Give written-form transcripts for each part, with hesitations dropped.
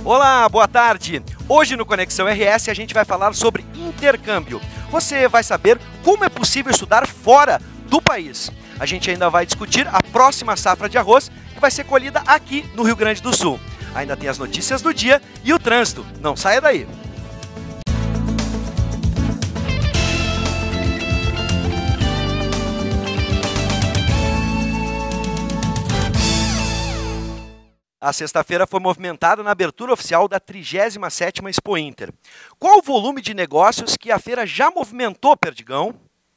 Olá, boa tarde! Hoje no Conexão RS a gente vai falar sobre intercâmbio. Você vai saber como é possível estudar fora do país. A gente ainda vai discutir a próxima safra de arroz que vai ser colhida aqui no Rio Grande do Sul. Ainda tem as notícias do dia e o trânsito. Não saia daí! A sexta-feira foi movimentada na abertura oficial da 37ª Expo Inter. Qual o volume de negócios que a feira já movimentou, Perdigão?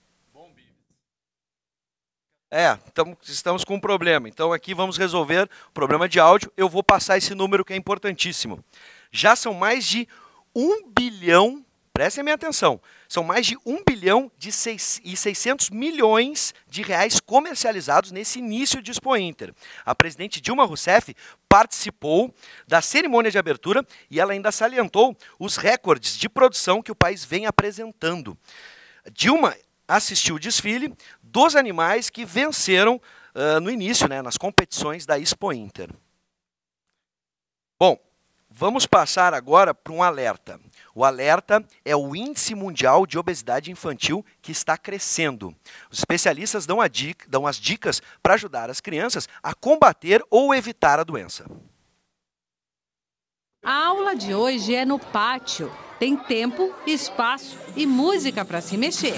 Estamos com um problema. Então aqui vamos resolver o problema de áudio. Eu vou passar esse número que é importantíssimo. Já são mais de 1 bilhão, prestem minha atenção, são mais de 1 bilhão e 600 milhões de reais comercializados nesse início de Expo Inter. A presidente Dilma Rousseff participou da cerimônia de abertura e ela ainda salientou os recordes de produção que o país vem apresentando. Dilma assistiu o desfile dos animais que venceram no início, nas competições da Expo Inter. Bom, vamos passar agora para um alerta. O alerta é o Índice Mundial de Obesidade Infantil que está crescendo. Os especialistas dão as dicas para ajudar as crianças a combater ou evitar a doença. A aula de hoje é no pátio. Tem tempo, espaço e música para se mexer.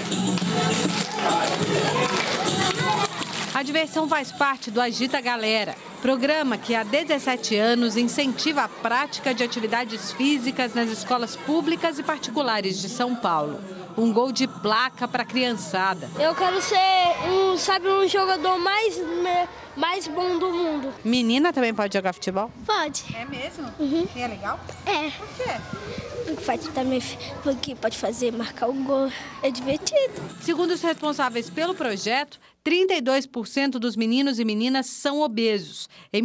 A diversão faz parte do Agita Galera, programa que há 17 anos incentiva a prática de atividades físicas nas escolas públicas e particulares de São Paulo. Um gol de placa para a criançada. Eu quero ser um jogador mais bom do mundo. Menina também pode jogar futebol? Pode. É mesmo? Uhum. E é legal? É. Por quê? Porque pode marcar o gol. É divertido. Segundo os responsáveis pelo projeto, 32% dos meninos e meninas são obesos. Em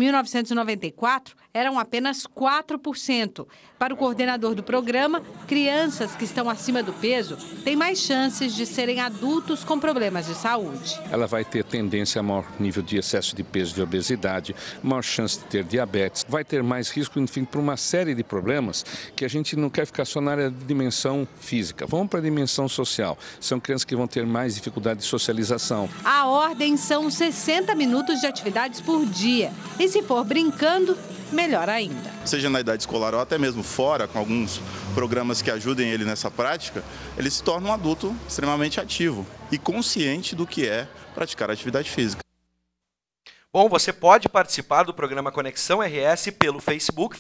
1994, eram apenas 4%. Para o coordenador do programa, crianças que estão acima do peso têm mais chances de serem adultos com problemas de saúde. Ela vai ter tendência a maior nível de excesso de peso, de obesidade, maior chance de ter diabetes, vai ter mais risco, enfim, por uma série de problemas que a gente não quer ficar só na área de dimensão física. Vamos para a dimensão social. São crianças que vão ter mais dificuldade de socialização. A ordem são 60 minutos de atividades por dia. E se for brincando, melhor ainda. Seja na idade escolar ou até mesmo fora, com alguns programas que ajudem ele nessa prática, ele se torna um adulto extremamente ativo e consciente do que é praticar atividade física. Bom, você pode participar do programa Conexão RS pelo Facebook,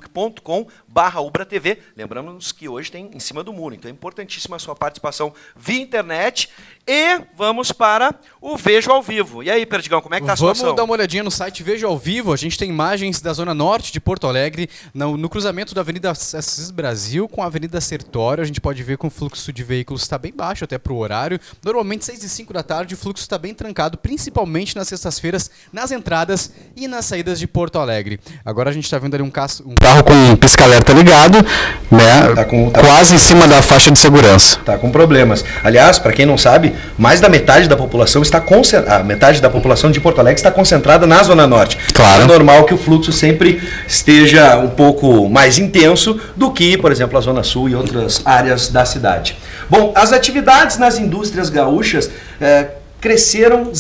facebook.com/ubratv. Lembramos que hoje tem Em Cima do Muro, então é importantíssima a sua participação via internet. E vamos para o Vejo ao Vivo. E aí, Perdigão, como é que está a situação? Vamos dar uma olhadinha no site Vejo ao Vivo. A gente tem imagens da zona norte de Porto Alegre, no cruzamento da Avenida Assis Brasil com a Avenida Sertório. A gente pode ver que o fluxo de veículos está bem baixo até para o horário. Normalmente 6 e 5 da tarde o fluxo está bem trancado, principalmente nas sextas-feiras, nas entradas e nas saídas de Porto Alegre. Agora a gente está vendo ali um carro com pisca-alerta ligado, né? Quase em cima da faixa de segurança. Tá com problemas. Aliás, para quem não sabe, mais da metade da população metade da população de Porto Alegre está concentrada na Zona Norte. Claro. É normal que o fluxo sempre esteja um pouco mais intenso do que, por exemplo, a Zona Sul e outras áreas da cidade. Bom, as atividades nas indústrias gaúchas cresceram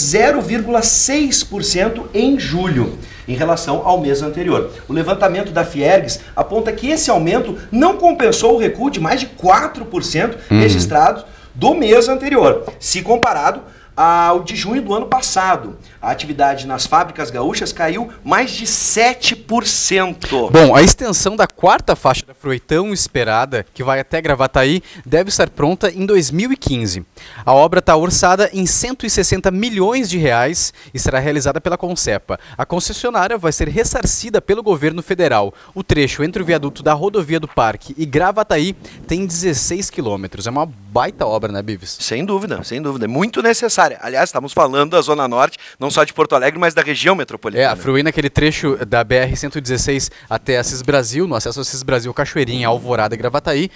0,6% em julho, em relação ao mês anterior. O levantamento da Fiergs aponta que esse aumento não compensou o recuo de mais de 4% registrado do mês anterior, se comparado ao de junho do ano passado. A atividade nas fábricas gaúchas caiu mais de 7%. Bom, a extensão da quarta faixa da Fruitão esperada, que vai até Gravataí, deve estar pronta em 2015. A obra está orçada em 160 milhões de reais e será realizada pela Concepa. A concessionária vai ser ressarcida pelo governo federal. O trecho entre o viaduto da Rodovia do Parque e Gravataí tem 16 quilômetros. É uma baita obra, né, Bives? Sem dúvida, sem dúvida. É muito necessária. Aliás, estamos falando da Zona Norte, não só de Porto Alegre, mas da região metropolitana. A Fruí naquele trecho da BR-116 até Assis Brasil, no acesso a Assis Brasil, Cachoeirinha, Alvorada e Gravataí,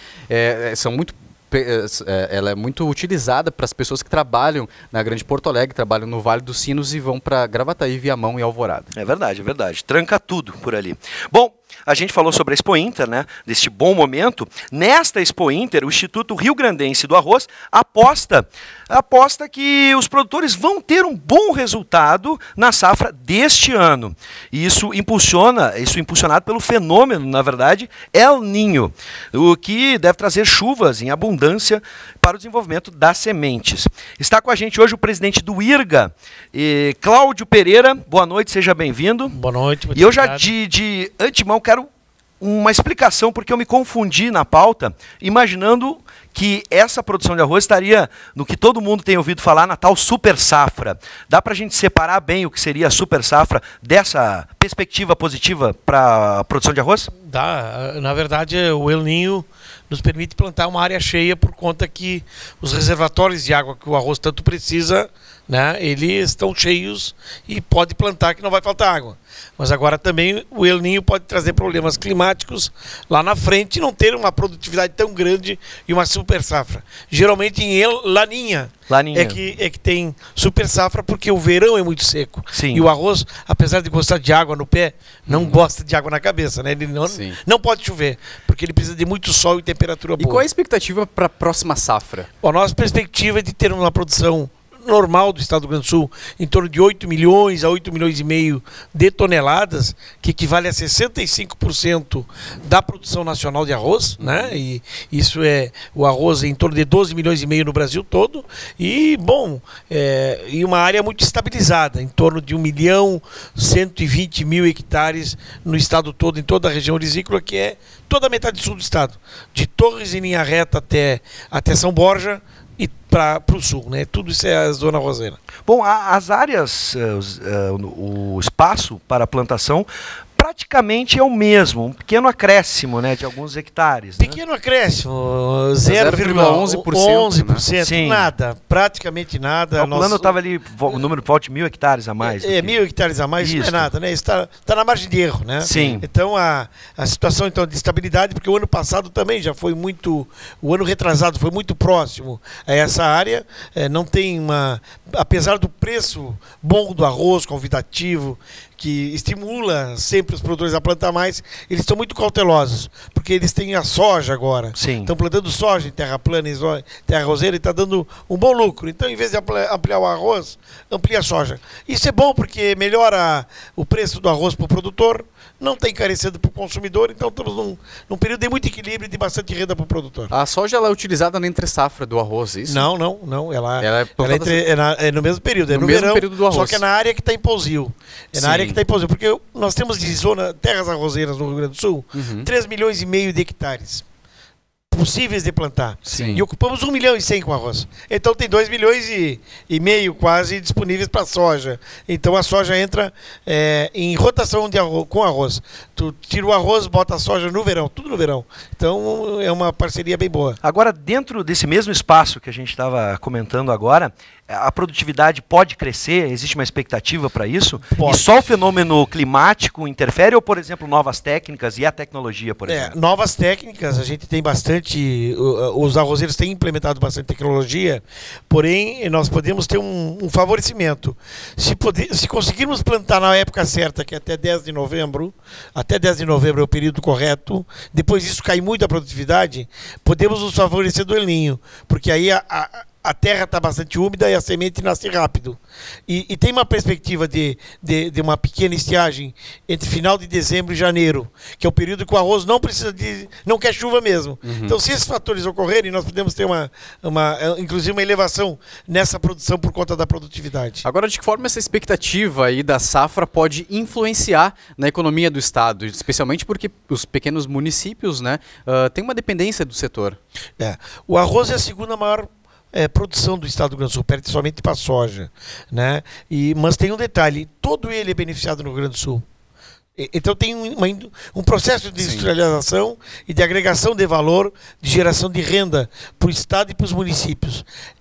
ela é muito utilizada para as pessoas que trabalham na Grande Porto Alegre, trabalham no Vale dos Sinos e vão para Gravataí, Viamão e Alvorada. É verdade, é verdade. Tranca tudo por ali. Bom, A gente falou sobre a Expo Inter, né, deste bom momento. Nesta Expo Inter, o Instituto Rio Grandense do Arroz aposta que os produtores vão ter um bom resultado na safra deste ano. E isso impulsionado pelo fenômeno, na verdade, El Niño, o que deve trazer chuvas em abundância para o desenvolvimento das sementes. Está com a gente hoje o presidente do IRGA, Cláudio Pereira. Boa noite, seja bem-vindo. Boa noite. E eu já de antemão quero uma explicação, porque eu me confundi na pauta, imaginando que essa produção de arroz estaria no que todo mundo tem ouvido falar, na tal super safra. Dá para a gente separar bem o que seria a super safra dessa perspectiva positiva para a produção de arroz? Dá. Na verdade, o El Niño nos permite plantar uma área cheia por conta que os reservatórios de água que o arroz tanto precisa, né, eles estão cheios e pode plantar que não vai faltar água. Mas agora também o El Niño pode trazer problemas climáticos lá na frente e não ter uma produtividade tão grande e uma super safra. Geralmente em Laninha é que tem super safra, porque o verão é muito seco. Sim. E o arroz, apesar de gostar de água no pé, não gosta de água na cabeça, né? Ele não pode chover, porque ele precisa de muito sol e temperatura boa. E qual é a expectativa para a próxima safra? A nossa perspectiva é de ter uma produção normal do estado do Rio Grande do Sul, em torno de 8 milhões a 8 milhões e meio de toneladas, que equivale a 65% da produção nacional de arroz, né? E isso é o arroz em torno de 12 milhões e meio no Brasil todo, e bom, e uma área muito estabilizada, em torno de 1.120.000 hectares no estado todo, em toda a região orizícola, que é toda a metade sul do estado, de Torres em linha reta até São Borja, e para o sul, né? Tudo isso é a zona roseira. Bom, as áreas, o espaço para a plantação praticamente é o mesmo, um pequeno acréscimo, né, de alguns hectares. Pequeno acréscimo, 0,11%, né? Nada, praticamente nada. O plano estava ali, o número de 1.000 hectares a mais. 1.000 hectares a mais, isso não é nada, né? Isso está na margem de erro, né? Sim. Então a situação então, de estabilidade, porque o ano passado também já foi muito, o ano retrasado foi muito próximo a essa área, não tem apesar do preço bom do arroz convidativo, que estimula sempre os produtores a plantar mais, eles estão muito cautelosos, porque eles têm a soja agora. Sim. Estão plantando soja em terra plana, em terra roseira, e está dando um bom lucro. Então, em vez de ampliar o arroz, amplia a soja. Isso é bom porque melhora o preço do arroz para o produtor, não está encarecendo para o consumidor, então estamos num período de muito equilíbrio e de bastante renda para o produtor. A soja ela é utilizada na entre-safra do arroz, isso? Não. Ela é no mesmo período, no verão, período do arroz. Só que é na área que está em pousio. Na área que está em pousio, porque nós temos de terras arrozeiras no Rio Grande do Sul, 3 milhões e meio de hectares possíveis de plantar. Sim. E ocupamos 1 milhão e 100 com arroz. Então tem 2 milhões e meio quase disponíveis para soja. Então a soja entra em rotação com arroz. Tu tira o arroz, bota a soja no verão, tudo no verão. Então é uma parceria bem boa. Agora, dentro desse mesmo espaço que a gente estava comentando agora, a produtividade pode crescer? Existe uma expectativa para isso? Pode. E só o fenômeno climático interfere ou, por exemplo, novas técnicas e a tecnologia, por exemplo? Novas técnicas, a gente tem bastante, os arrozeiros têm implementado bastante tecnologia, porém nós podemos ter um favorecimento. Se conseguirmos plantar na época certa, que é até 10 de novembro é o período correto, depois disso cai muito a produtividade, podemos nos favorecer do El Niño, porque aí a terra está bastante úmida e a semente nasce rápido. E tem uma perspectiva de uma pequena estiagem entre final de dezembro e janeiro, que é o período que o arroz não quer chuva mesmo. Então, se esses fatores ocorrerem, nós podemos ter inclusive uma elevação nessa produção por conta da produtividade. Agora, de que forma essa expectativa aí da safra pode influenciar na economia do estado, especialmente porque os pequenos municípios, né, têm uma dependência do setor? O arroz é a segunda maior produção do estado do Rio Grande do Sul, perde somente para a soja, né? Mas tem um detalhe, todo ele é beneficiado no Rio Grande do Sul. Então tem um processo de industrialização e de agregação de valor, de geração de renda para o estado e para os municípios.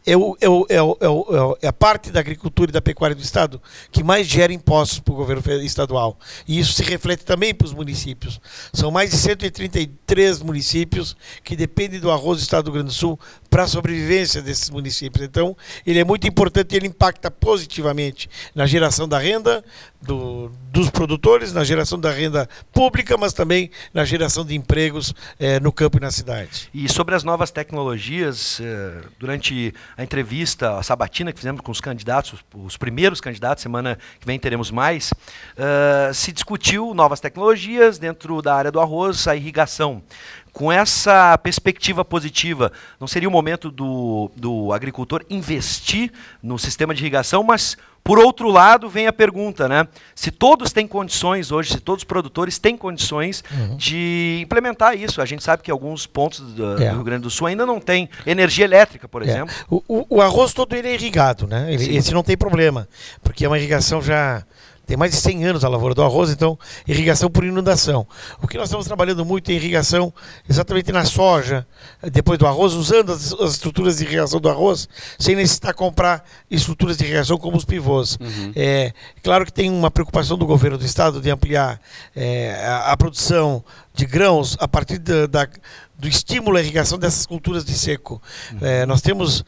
é a parte da agricultura e da pecuária do Estado que mais gera impostos para o governo estadual. E isso se reflete também para os municípios. São mais de 133 municípios que dependem do arroz do Estado do Rio Grande do Sul para a sobrevivência desses municípios. Então, ele é muito importante, ele impacta positivamente na geração da renda dos produtores, na geração da renda pública, mas também na geração de empregos no campo e na cidade. E sobre as novas tecnologias, durante a entrevista, a sabatina que fizemos com os candidatos, os primeiros candidatos, semana que vem teremos mais, se discutiu novas tecnologias dentro da área do arroz, a irrigação. Com essa perspectiva positiva, não seria o momento do agricultor investir no sistema de irrigação, mas, por outro lado, vem a pergunta, né? Se todos têm condições hoje, se todos os produtores têm condições de implementar isso. A gente sabe que alguns pontos do Rio Grande do Sul ainda não tem energia elétrica, por exemplo. O arroz todo ele é irrigado, né? Esse não tem problema, porque é uma irrigação já... Tem mais de 100 anos a lavoura do arroz, então irrigação por inundação. O que nós estamos trabalhando muito é irrigação exatamente na soja, depois do arroz, usando as estruturas de irrigação do arroz, sem necessitar comprar estruturas de irrigação como os pivôs. Claro que tem uma preocupação do governo do estado de ampliar a produção de grãos a partir do estímulo à irrigação dessas culturas de seco. Nós temos...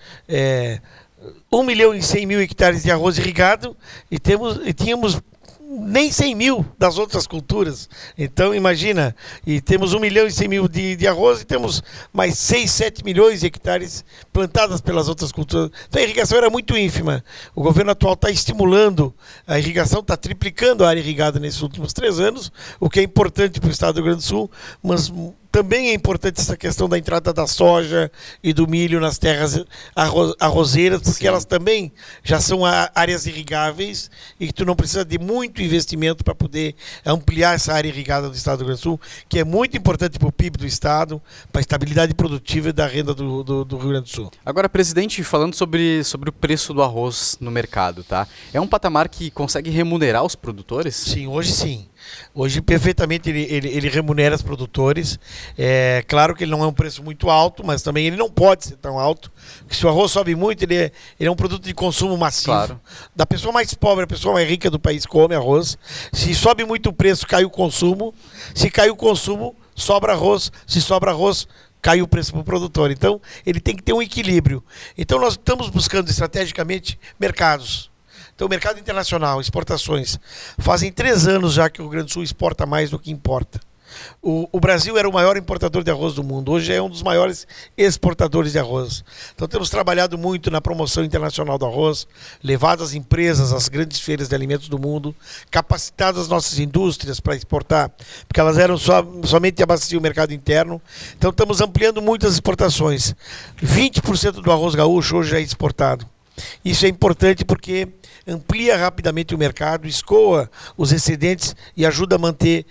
1.100.000 hectares de arroz irrigado e tínhamos nem 100 mil das outras culturas. Então, imagina, e temos 1.100.000 de arroz e temos mais 6, 7 milhões de hectares plantadas pelas outras culturas. Então, a irrigação era muito ínfima. O governo atual está estimulando a irrigação, está triplicando a área irrigada nesses últimos 3 anos, o que é importante para o estado do Rio Grande do Sul, mas também é importante essa questão da entrada da soja e do milho nas terras arrozeiras, porque elas também já são áreas irrigáveis e que tu não precisa de muito investimento para poder ampliar essa área irrigada do estado do Rio Grande do Sul, que é muito importante para o PIB do estado, para a estabilidade produtiva e da renda do Rio Grande do Sul. Agora, presidente, falando sobre o preço do arroz no mercado, tá? É um patamar que consegue remunerar os produtores? Sim, hoje sim. Hoje, perfeitamente, ele remunera os produtores. É claro que ele não é um preço muito alto, mas também ele não pode ser tão alto, porque se o arroz sobe muito, ele é um produto de consumo massivo. Claro. Da pessoa mais pobre, a pessoa mais rica do país come arroz. Se sobe muito o preço, cai o consumo. Se cai o consumo, sobra arroz. Se sobra arroz, cai o preço para o produtor. Então, ele tem que ter um equilíbrio. Então, nós estamos buscando estrategicamente mercados. Então, o mercado internacional, exportações. Fazem 3 anos já que o Rio Grande do Sul exporta mais do que importa. O Brasil era o maior importador de arroz do mundo. Hoje é um dos maiores exportadores de arroz. Então, temos trabalhado muito na promoção internacional do arroz, levado as empresas às grandes feiras de alimentos do mundo, capacitado as nossas indústrias para exportar, porque elas eram somente abasteciam o mercado interno. Então, estamos ampliando muito as exportações. 20% do arroz gaúcho hoje é exportado. Isso é importante porque amplia rapidamente o mercado, escoa os excedentes e ajuda a manter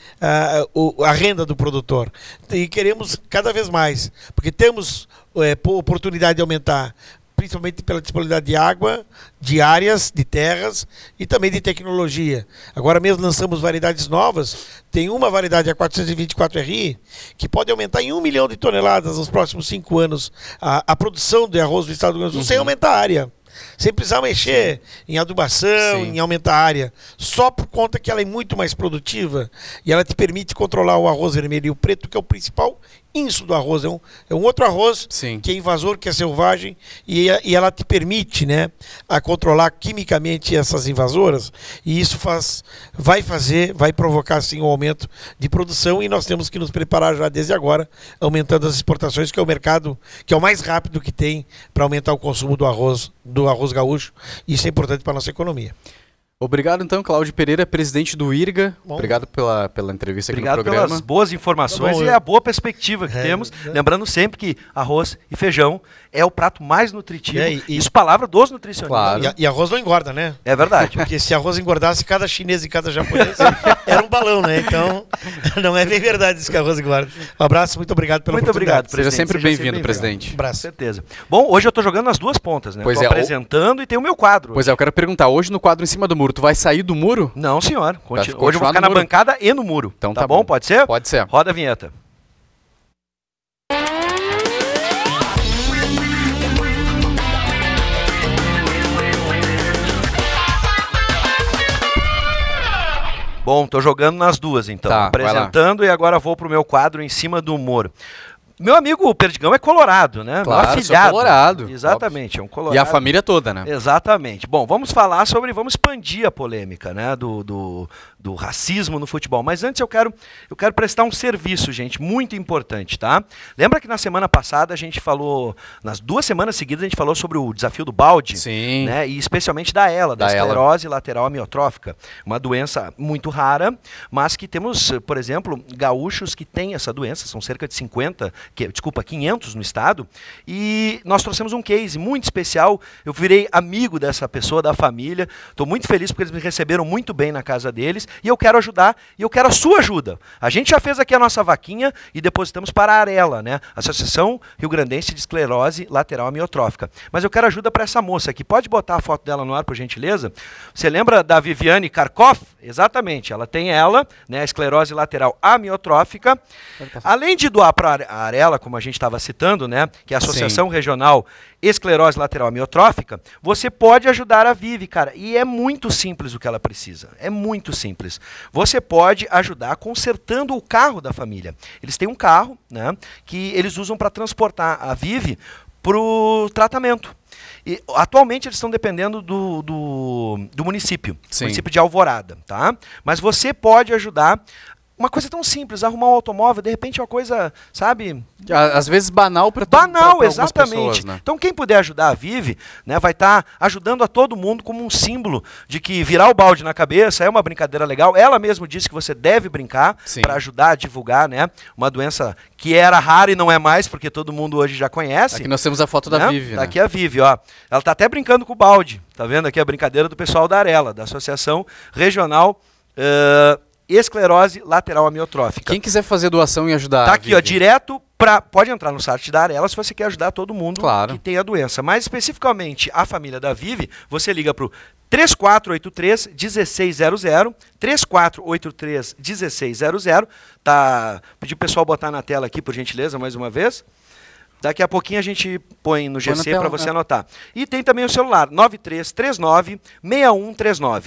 a renda do produtor. E queremos cada vez mais, porque temos oportunidade de aumentar, principalmente pela disponibilidade de água, de áreas, de terras e também de tecnologia. Agora mesmo lançamos variedades novas. Tem uma variedade, a 424RI, que pode aumentar em 1 milhão de toneladas nos próximos 5 anos a produção de arroz do estado do Rio Grande do Sul, sem aumentar a área. Sem precisar mexer em adubação, em aumentar a área. Só por conta que ela é muito mais produtiva e ela te permite controlar o arroz vermelho e o preto, que é o principal insumo do arroz. É um outro arroz que é invasor, que é selvagem, e ela te permite, né, a controlar quimicamente essas invasoras, e isso vai provocar sim um aumento de produção, e nós temos que nos preparar já desde agora, aumentando as exportações, que é o mercado que é o mais rápido que tem para aumentar o consumo do arroz gaúcho. Isso é importante para a nossa economia. Obrigado, então, Cláudio Pereira, presidente do IRGA. Bom. Obrigado pela entrevista aqui no programa. Obrigado pelas boas informações e a boa perspectiva que temos. Lembrando sempre que arroz e feijão é o prato mais nutritivo. Isso palavra dos nutricionistas. Claro. E arroz não engorda, né? É verdade. Porque se arroz engordasse, cada chinês e cada japonês era um balão, né? Então, não é bem verdade isso que arroz engorda. Um abraço, muito obrigado pela oportunidade. Muito obrigado, presidente. Seja sempre bem-vindo, presidente. Um abraço. Com certeza. Bom, hoje eu estou jogando nas duas pontas, né? Estou apresentando e tem o meu quadro. Pois é, eu quero perguntar, hoje no quadro Em Cima do Muro, tu vai sair do muro? Não, senhor. Hoje eu vou ficar na bancada e no muro. Então tá bom? Pode ser? Pode ser. Roda a vinheta. Bom, tô jogando nas duas, então. Tá, apresentando e agora vou pro meu quadro Em Cima do Humor. Meu amigo Perdigão é colorado, né? Claro, meu afilhado. sou colorado. Exatamente, é um colorado. E a família toda, né? Exatamente. Bom, vamos expandir a polêmica, né, do racismo no futebol. Mas antes eu quero prestar um serviço, gente, muito importante, tá? Lembra que na semana passada a gente falou, nas 2 semanas seguidas a gente falou sobre o desafio do balde? Sim. Né, e especialmente da esclerose lateral amiotrófica, uma doença muito rara, mas que temos, por exemplo, gaúchos que têm essa doença, são cerca de 500 no estado, e nós trouxemos um case muito especial. Eu virei amigo dessa pessoa, da família, estou muito feliz porque eles me receberam muito bem na casa deles, e eu quero ajudar, e eu quero a sua ajuda. A gente já fez aqui a nossa vaquinha e depositamos para a Arela, né? Associação Rio Grandense de Esclerose Lateral Amiotrófica. Mas eu quero ajuda para essa moça aqui. Pode botar a foto dela no ar, por gentileza? Você lembra da Viviane Karkoff? Exatamente, ela tem né, esclerose lateral amiotrófica. Além de doar para a Arela, como a gente estava citando, né, que é a Associação Regional Esclerose Lateral Amiotrófica, você pode ajudar a Vivi, cara. E é muito simples o que ela precisa. É muito simples. Você pode ajudar consertando o carro da família. Eles têm um carro, né, que eles usam para transportar a Vivi para o tratamento. E, atualmente eles estão dependendo do município, município de Alvorada, tá? Mas você pode ajudar. Uma coisa tão simples, arrumar um automóvel, de repente é uma coisa, sabe... Às vezes banal para exatamente. Pessoas, né? Então quem puder ajudar a Vivi, né, vai estar ajudando a todo mundo como um símbolo de que virar o balde na cabeça é uma brincadeira legal. Ela mesma disse que você deve brincar para ajudar a divulgar, né, uma doença que era rara e não é mais, porque todo mundo hoje já conhece. Aqui nós temos a foto da Vivi, né? Aqui a Vivi, ó. Ela está até brincando com o balde. Tá vendo aqui a brincadeira do pessoal da Arela, da Associação Regional Esclerose Lateral Amiotrófica. Quem quiser fazer doação e ajudar. Tá aqui, ó, direto para. Pode entrar no site da Arela se você quer ajudar todo mundo que tem a doença. Mais especificamente a família da Vivi, você liga pro 3483-1600, 3483-1600. Tá, pedi o pessoal botar na tela aqui, por gentileza, mais uma vez. Daqui a pouquinho a gente põe no GC para você anotar. E tem também o celular, 9339-6139.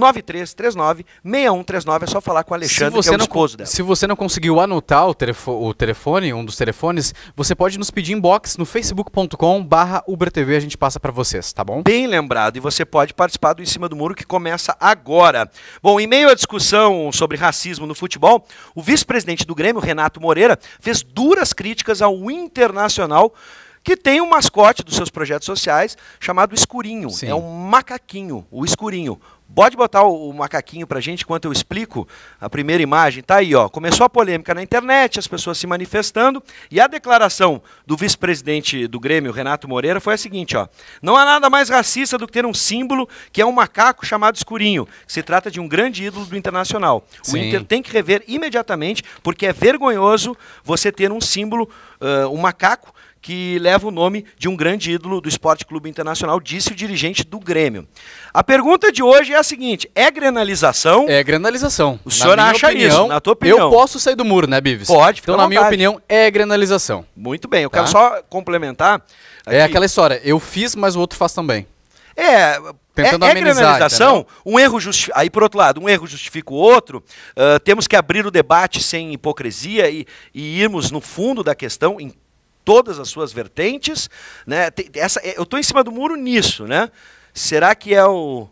9339-6139, é só falar com o Alexandre, que é o esposo dela. Se você não conseguiu anotar o telefone, um dos telefones, você pode nos pedir inbox no facebook.com/UberTV, a gente passa para vocês, tá bom? Bem lembrado, e você pode participar do Em Cima do Muro, que começa agora. Bom, em meio à discussão sobre racismo no futebol, o vice-presidente do Grêmio, Renato Moreira, fez duras críticas ao Internacional, que tem um mascote dos seus projetos sociais chamado Escurinho. Sim. É um macaquinho, o Escurinho. Pode botar o macaquinho pra gente enquanto eu explico a primeira imagem. Tá aí, ó. Começou a polêmica na internet, as pessoas se manifestando, e a declaração do vice-presidente do Grêmio, Renato Moreira, foi a seguinte, ó. Não há nada mais racista do que ter um símbolo que é um macaco chamado Escurinho, que se trata de um grande ídolo do Internacional. Sim. O Inter tem que rever imediatamente, porque é vergonhoso você ter um símbolo, um macaco, que leva o nome de um grande ídolo do Esporte Clube Internacional, disse o dirigente do Grêmio. A pergunta de hoje é a seguinte, é grenalização? É grenalização. O senhor acha isso, na tua opinião? Eu posso sair do muro, né, Bives? Pode, fica Então, na minha opinião, é grenalização. Muito bem, eu quero só complementar. Aqui. É aquela história, eu fiz, mas o outro faz também. Tentando amenizar, grenalização, um erro aí por outro lado, um erro justifica o outro, temos que abrir o debate sem hipocrisia e irmos no fundo da questão, em todas as suas vertentes, né? Eu estou em cima do muro nisso, né? Será que é um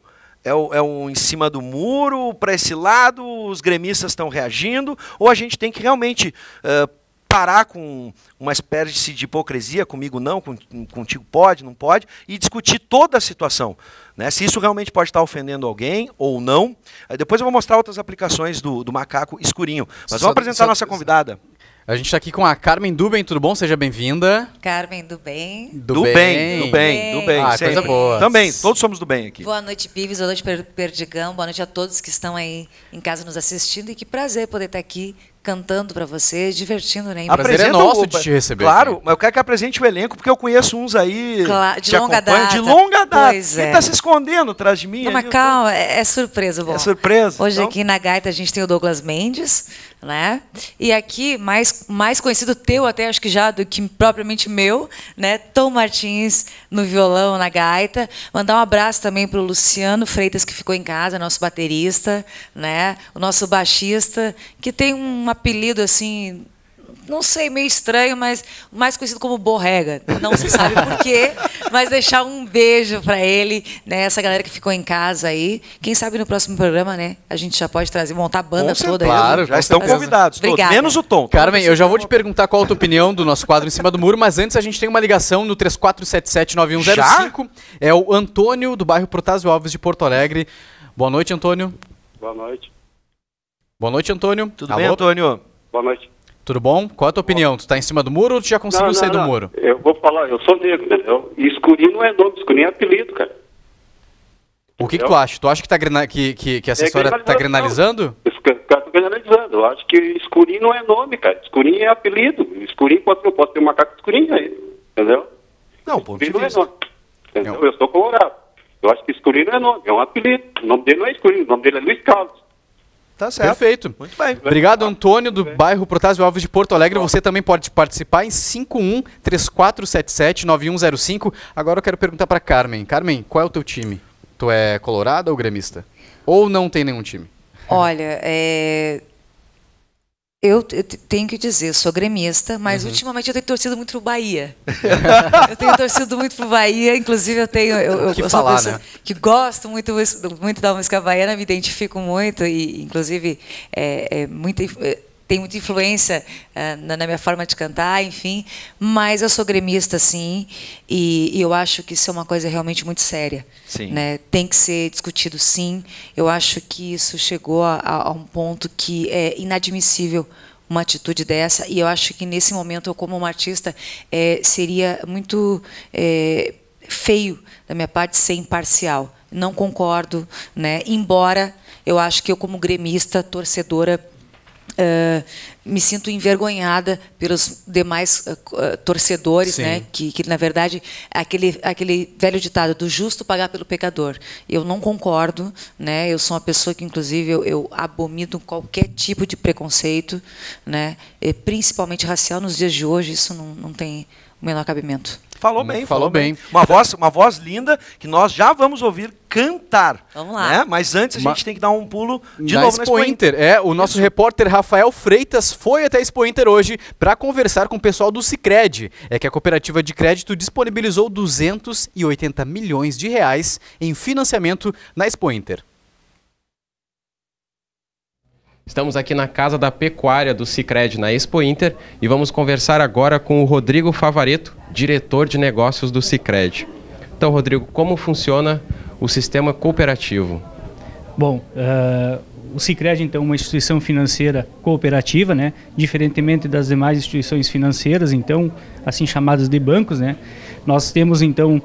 em cima do muro, para esse lado, os gremistas estão reagindo, ou a gente tem que realmente parar com uma espécie de hipocrisia, comigo não, contigo pode, não pode, e discutir toda a situação, né? Se isso realmente pode estar ofendendo alguém ou não. Depois eu vou mostrar outras aplicações do macaco Escurinho. Mas vamos apresentar a nossa convidada. A gente está aqui com a Carmen Duben, tudo bom? Seja bem-vinda. Carmen do bem. Do bem. Ah, coisa boa. Também, todos somos do bem aqui. Boa noite, Bives, boa noite, Perdigão, boa noite a todos que estão aí em casa nos assistindo, e que prazer poder estar aqui cantando para vocês, divertindo, né? O prazer é nosso de te receber. Claro, aqui. Mas eu quero que apresente o elenco, porque eu conheço uns aí de longa data. De longa data. Pois é. Ele está se escondendo atrás de mim. Não, mas calma, é surpresa. Bom, é surpresa. Hoje então, aqui na gaita a gente tem o Douglas Mendes, né? E aqui, mais conhecido teu até, acho que já, do que propriamente meu, né? Tom Martins no violão, na gaita. Mandar um abraço também para o Luciano Freitas, que ficou em casa, nosso baterista, né? O nosso baixista, que tem um apelido assim... Não sei, meio estranho, mas mais conhecido como Borrega. Não se sabe por quê, mas deixar um beijo para ele, né? Essa galera que ficou em casa aí. Quem sabe no próximo programa, né? A gente já pode trazer, montar a banda toda. Claro, já estão convidados todos, menos o Tom. Carmen, eu já vou te perguntar qual a tua opinião do nosso quadro Em Cima do Muro, mas antes a gente tem uma ligação no 3477-9105. É o Antônio, do bairro Protásio Alves de Porto Alegre. Boa noite, Antônio. Boa noite. Boa noite, Antônio. Tudo bem, Antônio? Boa noite. Tudo bom? Qual a tua opinião? Tu tá em cima do muro ou tu já conseguiu sair do muro? Eu vou falar, eu sou negro, entendeu? E escurinho não é nome, escurinho é apelido, cara. O que tu acha? Tu acha que, que essa história tá granalizando? Tá granalizando. Eu acho que escurinho não é nome, cara. Escurinho é apelido. Escurinho eu posso ter um macaco escurinho aí, entendeu? Não, ponto de vista. Não é nome, entendeu? Eu sou colorado. Eu acho que escurinho não é nome, é um apelido. O nome dele não é escurinho, o nome dele é Luiz Carlos. Tá certo. Perfeito. Muito bem. Obrigado, Antônio, do bairro Protásio Alves de Porto Alegre. Você também pode participar em 51-3477-9105. Agora eu quero perguntar para Carmen. Carmen, qual é o teu time? Tu é colorado ou gremista? Ou não tem nenhum time? Olha, eu tenho que dizer, sou gremista, mas ultimamente eu tenho torcido muito pro Bahia. Eu tenho torcido muito pro Bahia, inclusive eu sou uma pessoa que gosto muito da música baiana, me identifico muito e inclusive tem muita influência na minha forma de cantar, enfim, mas eu sou gremista, sim, e eu acho que isso é uma coisa realmente muito séria. Sim. Né? Tem que ser discutido, sim. Eu acho que isso chegou a um ponto que é inadmissível uma atitude dessa, e eu acho que nesse momento, eu como uma artista, seria muito feio da minha parte ser imparcial. Não concordo, né? Embora eu acho que eu como gremista, torcedora, me sinto envergonhada pelos demais torcedores, né? Que na verdade aquele velho ditado do justo pagar pelo pecador. Eu não concordo, né? Eu sou uma pessoa que inclusive eu abomino qualquer tipo de preconceito, né? Principalmente racial nos dias de hoje. Isso não tem o menor cabimento. Falou bem. Uma voz linda que nós já vamos ouvir cantar. Vamos lá. Né? Mas antes a gente tem que dar um pulo de novo na Expo Inter. O nosso repórter Rafael Freitas foi até a Expo Inter hoje para conversar com o pessoal do Sicredi. É que a cooperativa de crédito disponibilizou 280 milhões de reais em financiamento na Expo Inter. Estamos aqui na Casa da Pecuária do Sicredi, na Expo Inter, e vamos conversar agora com o Rodrigo Favaretto, diretor de negócios do Sicredi. Então, Rodrigo, como funciona o sistema cooperativo? Bom, o Sicredi, então, é uma instituição financeira cooperativa, né? Diferentemente das demais instituições financeiras, então, assim chamadas de bancos, né? Nós temos, então,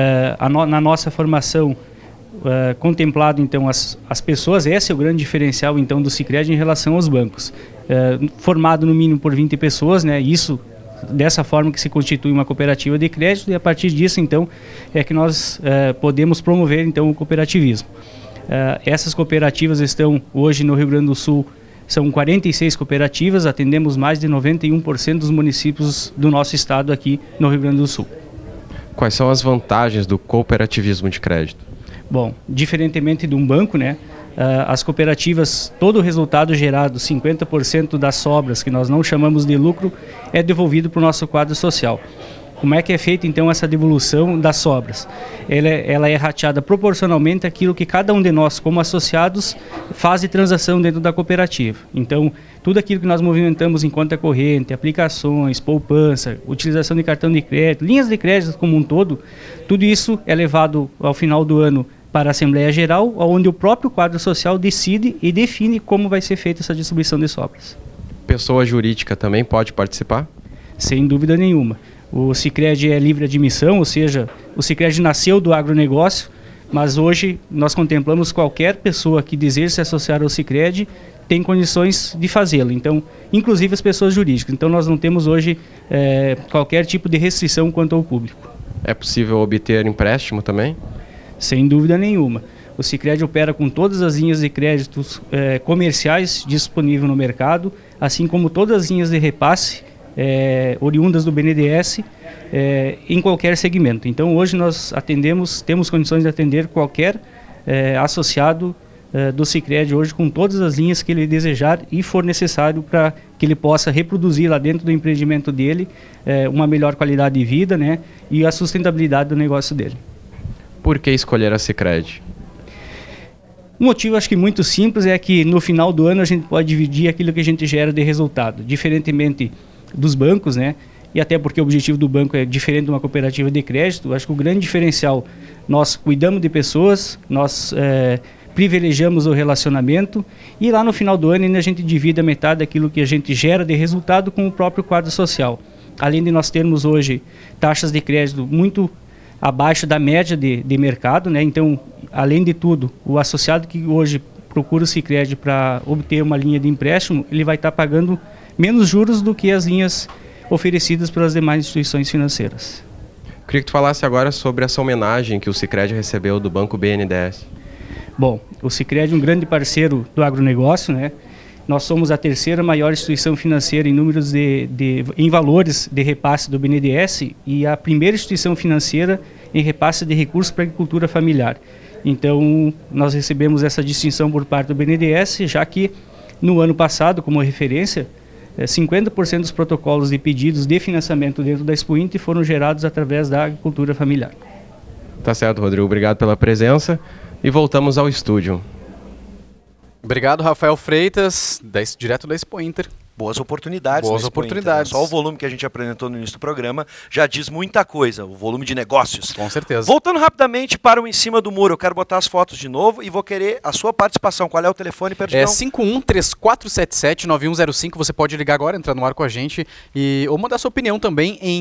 na nossa formação, contemplado então as pessoas. Esse é o grande diferencial então do Sicredi em relação aos bancos, formado no mínimo por 20 pessoas, né? Isso dessa forma que se constitui uma cooperativa de crédito, e a partir disso então é que nós podemos promover então o cooperativismo. Essas cooperativas estão hoje no Rio Grande do Sul, são 46 cooperativas, atendemos mais de 91% dos municípios do nosso estado aqui no Rio Grande do Sul. Quais são as vantagens do cooperativismo de crédito? Bom, diferentemente de um banco, né, as cooperativas, todo o resultado gerado, 50% das sobras, que nós não chamamos de lucro, é devolvido para o nosso quadro social. Como é que é feita então essa devolução das sobras? Ela é rateada proporcionalmente àquilo que cada um de nós, como associados, faz de transação dentro da cooperativa. Então, tudo aquilo que nós movimentamos em conta corrente, aplicações, poupança, utilização de cartão de crédito, linhas de crédito como um todo, tudo isso é levado ao final do ano para a Assembleia Geral, onde o próprio quadro social decide e define como vai ser feita essa distribuição de sobras. Pessoa jurídica também pode participar? Sem dúvida nenhuma. O Sicredi é livre admissão, ou seja, o Sicredi nasceu do agronegócio, mas hoje nós contemplamos qualquer pessoa que deseja se associar ao Sicredi tem condições de fazê-lo, então, inclusive as pessoas jurídicas. Então nós não temos hoje qualquer tipo de restrição quanto ao público. É possível obter empréstimo também? Sem dúvida nenhuma. O Sicredi opera com todas as linhas de créditos comerciais disponíveis no mercado, assim como todas as linhas de repasse oriundas do BNDES em qualquer segmento. Então hoje nós temos condições de atender qualquer associado do Sicredi hoje com todas as linhas que ele desejar e for necessário para que ele possa reproduzir lá dentro do empreendimento dele uma melhor qualidade de vida, né, e a sustentabilidade do negócio dele. Por que escolher a Sicredi? O motivo, acho que muito simples, é que no final do ano a gente pode dividir aquilo que a gente gera de resultado, diferentemente dos bancos, né? E até porque o objetivo do banco é diferente de uma cooperativa de crédito. Acho que o grande diferencial, nós cuidamos de pessoas, nós privilegiamos o relacionamento e lá no final do ano ainda a gente divide a metade daquilo que a gente gera de resultado com o próprio quadro social. Além de nós termos hoje taxas de crédito muito abaixo da média de mercado, né? Então, além de tudo, o associado que hoje procura o Sicredi para obter uma linha de empréstimo, ele vai estar pagando menos juros do que as linhas oferecidas pelas demais instituições financeiras. Queria que tu falasse agora sobre essa homenagem que o Sicredi recebeu do Banco BNDES. Bom, o Sicredi é um grande parceiro do agronegócio, né? Nós somos a terceira maior instituição financeira em números em valores de repasse do BNDES e a primeira instituição financeira em repasse de recursos para a agricultura familiar. Então, nós recebemos essa distinção por parte do BNDES, já que no ano passado, como referência, 50% dos protocolos de pedidos de financiamento dentro da Expo Inter foram gerados através da agricultura familiar. Tá certo, Rodrigo. Obrigado pela presença e voltamos ao estúdio. Obrigado, Rafael Freitas, direto da Expo Inter. Boas oportunidades. Boas oportunidades. Inter, né? Só o volume que a gente apresentou no início do programa já diz muita coisa, o volume de negócios. Com certeza. Voltando rapidamente para o Em Cima do Muro, eu quero botar as fotos de novo e vou querer a sua participação. Qual é o telefone, Perdigão? É 513477-9105, você pode ligar agora, entrar no ar com a gente ou mandar sua opinião também em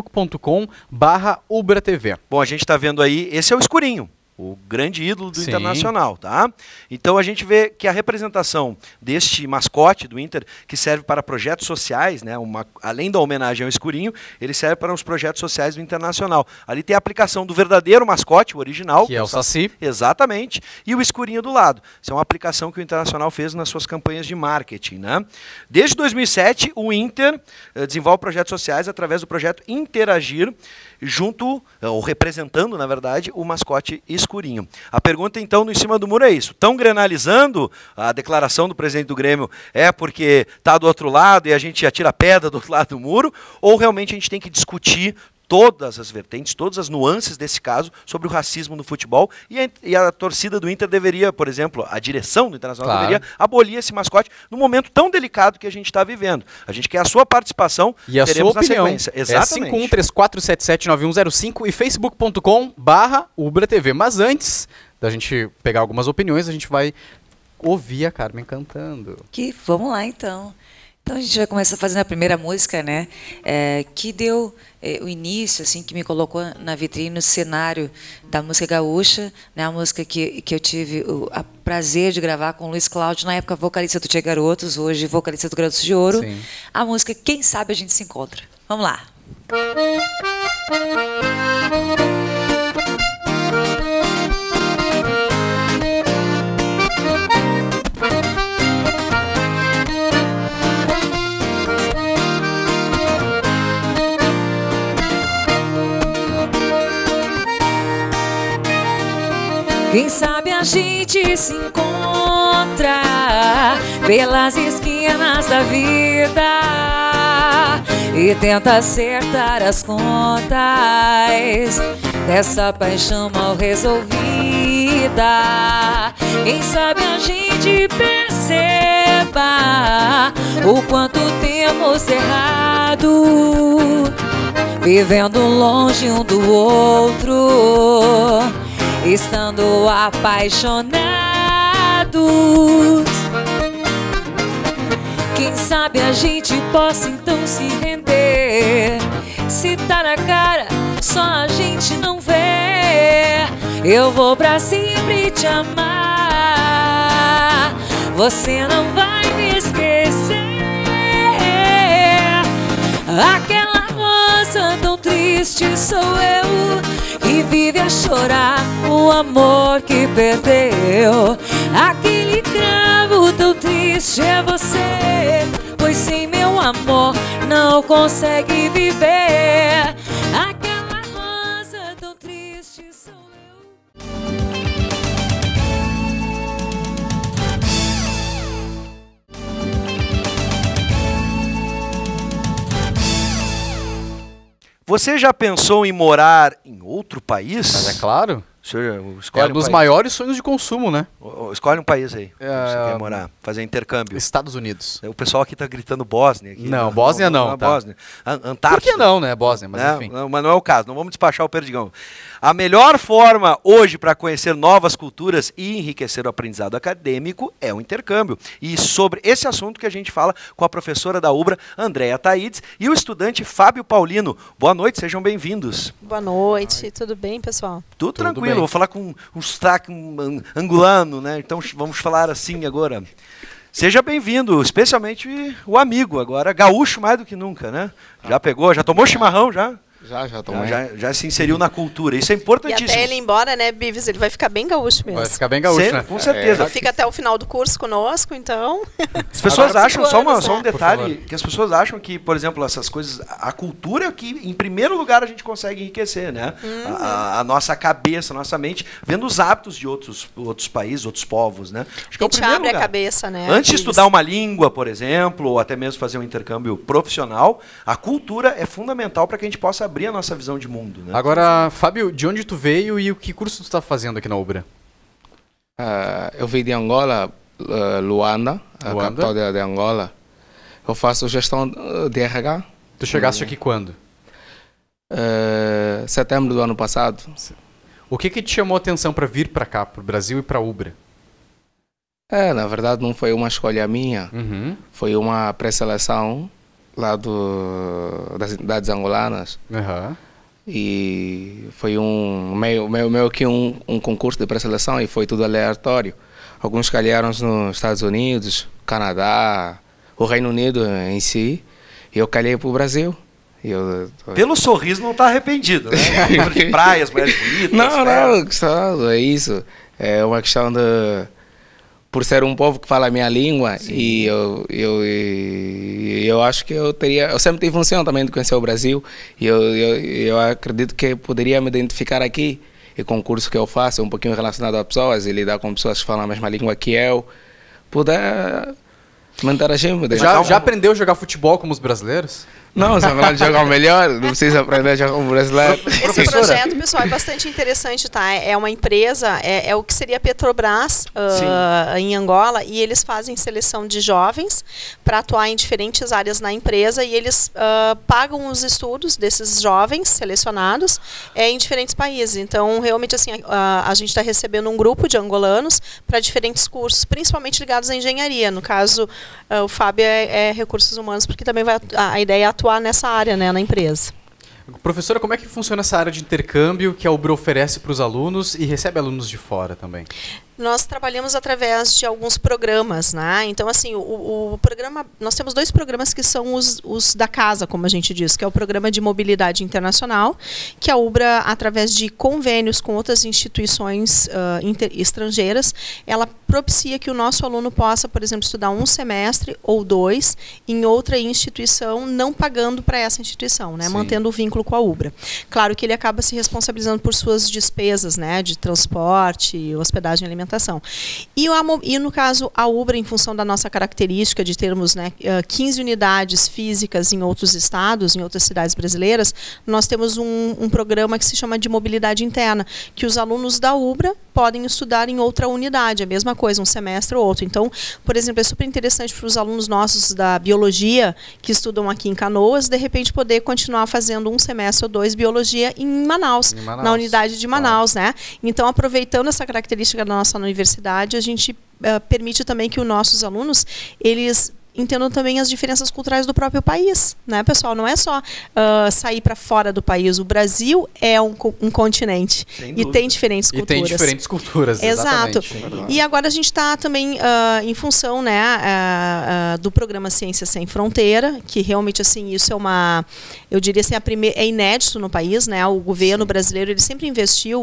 facebook.com/ubratv. Bom, a gente está vendo aí, esse é o Escurinho. O grande ídolo do Internacional, tá? Então a gente vê que a representação deste mascote do Inter, que serve para projetos sociais, né? Além da homenagem ao Escurinho, ele serve para os projetos sociais do Internacional. Ali tem a aplicação do verdadeiro mascote, o original. Que é o Saci. Exatamente. E o Escurinho do lado. Isso é uma aplicação que o Internacional fez nas suas campanhas de marketing, né? Desde 2007, o Inter desenvolve projetos sociais através do projeto Interagir, junto, ou representando, na verdade, o mascote Escurinho. A pergunta, então, no Em Cima do Muro é isso. Estão grenalizando a declaração do presidente do Grêmio porque está do outro lado e a gente atira pedra do outro lado do muro? Ou realmente a gente tem que discutir todas as vertentes, todas as nuances desse caso sobre o racismo no futebol e a torcida do Inter deveria, por exemplo, a direção do Internacional deveria abolir esse mascote no momento tão delicado que a gente está vivendo. A gente quer a sua participação e a sua opinião. Exatamente. É 5134779105 e facebook.com/ubratv. Mas antes da gente pegar algumas opiniões, a gente vai ouvir a Carmen cantando. Vamos lá, então. Então a gente vai começar fazendo a primeira música, né? Que deu o início, assim, que me colocou na vitrine, no cenário da música gaúcha, né? A música que eu tive o prazer de gravar com o Luiz Cláudio, na época vocalista do Tia Garotos, hoje vocalista do Garotos de Ouro. Sim. A música Quem Sabe a Gente Se Encontra. Vamos lá. Quem sabe a gente se encontra pelas esquinas da vida e tenta acertar as contas dessa paixão mal resolvida. Quem sabe a gente perceba o quanto temos errado, vivendo longe um do outro, estando apaixonados. Quem sabe a gente possa então se render. Se tá na cara, só a gente não vê. Eu vou pra sempre te amar, você não vai me esquecer. Aquela rosa tão triste sou eu, que vive a chorar o amor que perdeu. Aquele cravo tão triste é você, pois sem meu amor não consegue viver. Aquela rosa tão triste sou eu. Você já pensou em morar em outro país? Mas é claro. Escolhe um dos maiores sonhos de consumo, né? Escolhe um país aí. Você quer morar, fazer intercâmbio. Estados Unidos. O pessoal aqui tá gritando Bósnia. Aqui, não, Bósnia não. Tá. Bósnia. Antártida. Por que não, né? Bósnia, mas enfim. Mas não é o caso, não vamos despachar o Perdigão. A melhor forma hoje para conhecer novas culturas e enriquecer o aprendizado acadêmico é o intercâmbio. E sobre esse assunto que a gente fala com a professora da UBRA, Andréa Taides, e o estudante Fábio Paulino. Boa noite, sejam bem-vindos. Boa noite, tudo bem, pessoal? Tudo tranquilo, bem. Vou falar com um sotaque angolano, né? Então vamos falar assim agora. Seja bem-vindo, especialmente o amigo agora, gaúcho mais do que nunca, né? Já pegou, já tomou chimarrão, já? Já tomei. Já se inseriu na cultura, isso é importantíssimo. E até ele ir embora, né, Bives, ele vai ficar bem gaúcho mesmo. Vai ficar bem gaúcho, né? Com certeza. Ele fica até o final do curso conosco, então... As pessoas acham, só um detalhe, que as pessoas acham que, por exemplo, essas coisas, a cultura é que, em primeiro lugar, a gente consegue enriquecer, né? A nossa cabeça, a nossa mente, vendo os hábitos de outros países, outros povos, né? Acho que é o primeiro abre lugar. A cabeça, né? Antes de estudar uma língua, por exemplo, ou até mesmo fazer um intercâmbio profissional, a cultura é fundamental para que a gente possa abrir a nossa visão de mundo. Né? Agora, Fábio, de onde tu veio e o que curso tu está fazendo aqui na UBRA? Eu vim de Angola, Luanda, a capital de Angola. Eu faço gestão de RH. Tu chegaste aqui quando? Setembro do ano passado. O que te chamou a atenção para vir para cá, para o Brasil e para a UBRA? Na verdade não foi uma escolha minha, foi uma pré-seleção lá das entidades angolanas. E foi meio que um concurso de pré-seleção e foi tudo aleatório. Alguns calharam nos Estados Unidos, Canadá, o Reino Unido em si, e eu calhei para o Brasil. Pelo sorriso não está arrependido, né? De praias, mulheres bonitas. Não, é isso. É uma questão de... Por ser um povo que fala a minha língua, sim. E eu acho que eu sempre tive um sonho também de conhecer o Brasil, e eu acredito que poderia me identificar aqui, e com o curso que eu faço, um pouquinho relacionado a pessoas, e lidar com pessoas que falam a mesma língua que eu, poder interagir. Já aprendeu a jogar futebol como os brasileiros? Não, os angolanos jogam melhor, não precisa aprender a jogar como brasileiro. Esse projeto, pessoal, é bastante interessante, tá? É uma empresa, é o que seria a Petrobras em Angola, e eles fazem seleção de jovens para atuar em diferentes áreas na empresa, e eles pagam os estudos desses jovens selecionados em diferentes países. Então, realmente, assim, a gente está recebendo um grupo de angolanos para diferentes cursos, principalmente ligados à engenharia. No caso, o Fábio é recursos humanos, porque também a ideia é atuar nessa área, né, na empresa. Professora, como é que funciona essa área de intercâmbio que a UBRA oferece para os alunos e recebe alunos de fora também? Nós trabalhamos através de alguns programas, né? Então, assim, o programa, nós temos 2 programas que são os da casa, como a gente diz, que é o programa de mobilidade internacional, que a UBRA, através de convênios com outras instituições estrangeiras, ela propicia que o nosso aluno possa, por exemplo, estudar 1 semestre ou 2 em outra instituição, não pagando para essa instituição, né? Mantendo o vínculo com a UBRA. Claro que ele acaba se responsabilizando por suas despesas, né? De transporte, hospedagem e alimentação. E no caso, a UBRA, em função da nossa característica de termos, né, 15 unidades físicas em outros estados, em outras cidades brasileiras, nós temos um programa que se chama de mobilidade interna, que os alunos da UBRA podem estudar em outra unidade, a mesma coisa, um semestre ou outro. Então, por exemplo, é super interessante para os alunos nossos da biologia, que estudam aqui em Canoas, de repente poder continuar fazendo 1 semestre ou 2 biologia em Manaus, na unidade de Manaus, né? Então, aproveitando essa característica da nossa universidade, a gente permite também que os nossos alunos, eles entendam também as diferenças culturais do próprio país, né, pessoal? Não é só sair para fora do país. O Brasil é um continente e tem diferentes culturas. E tem diferentes culturas, exato. Exatamente. E agora a gente está também em função, né, do programa Ciência Sem Fronteira, que realmente, assim, isso é uma, eu diria assim, é inédito no país, né? O governo brasileiro, ele sempre investiu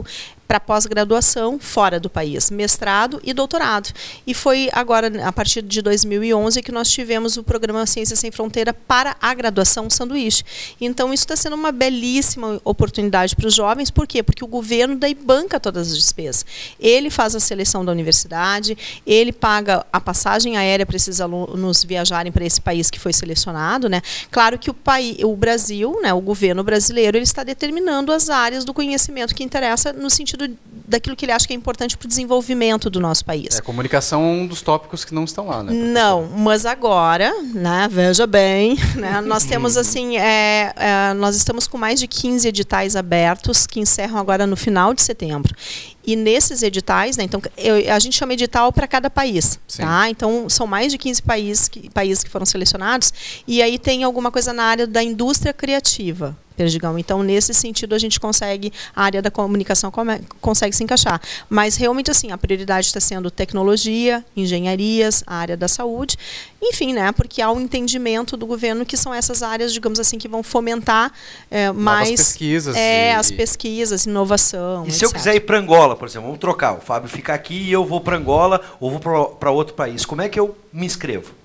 para pós-graduação fora do país, mestrado e doutorado. E foi agora, a partir de 2011, que nós tivemos o programa Ciência Sem Fronteira para a graduação sanduíche. Então, isso está sendo uma belíssima oportunidade para os jovens. Por quê? Porque o governo daí banca todas as despesas. Ele faz a seleção da universidade, ele paga a passagem aérea para esses alunos viajarem para esse país que foi selecionado, né? Claro que o Brasil, né, o governo brasileiro, ele está determinando as áreas do conhecimento que interessa no sentido daquilo que ele acha que é importante para o desenvolvimento do nosso país. A comunicação é um dos tópicos que não estão lá, né? Não, mas agora, né, veja bem, né, nós temos assim, nós estamos com mais de 15 editais abertos que encerram agora no final de setembro. E nesses editais, né, então, a gente chama edital para cada país. Tá? Então, são mais de 15 países que foram selecionados. E aí tem alguma coisa na área da indústria criativa, Perdigão. Então, nesse sentido, a gente consegue, a área da comunicação consegue se encaixar. Mas, realmente, assim, a prioridade está sendo tecnologia, engenharias, a área da saúde. Enfim, né, porque há um entendimento do governo que são essas áreas, digamos assim, que vão fomentar mais pesquisas as pesquisas, inovação. E se eu quiser ir para Angola, por exemplo, vamos trocar, o Fábio fica aqui e eu vou para Angola ou vou para outro país, como é que eu me inscrevo?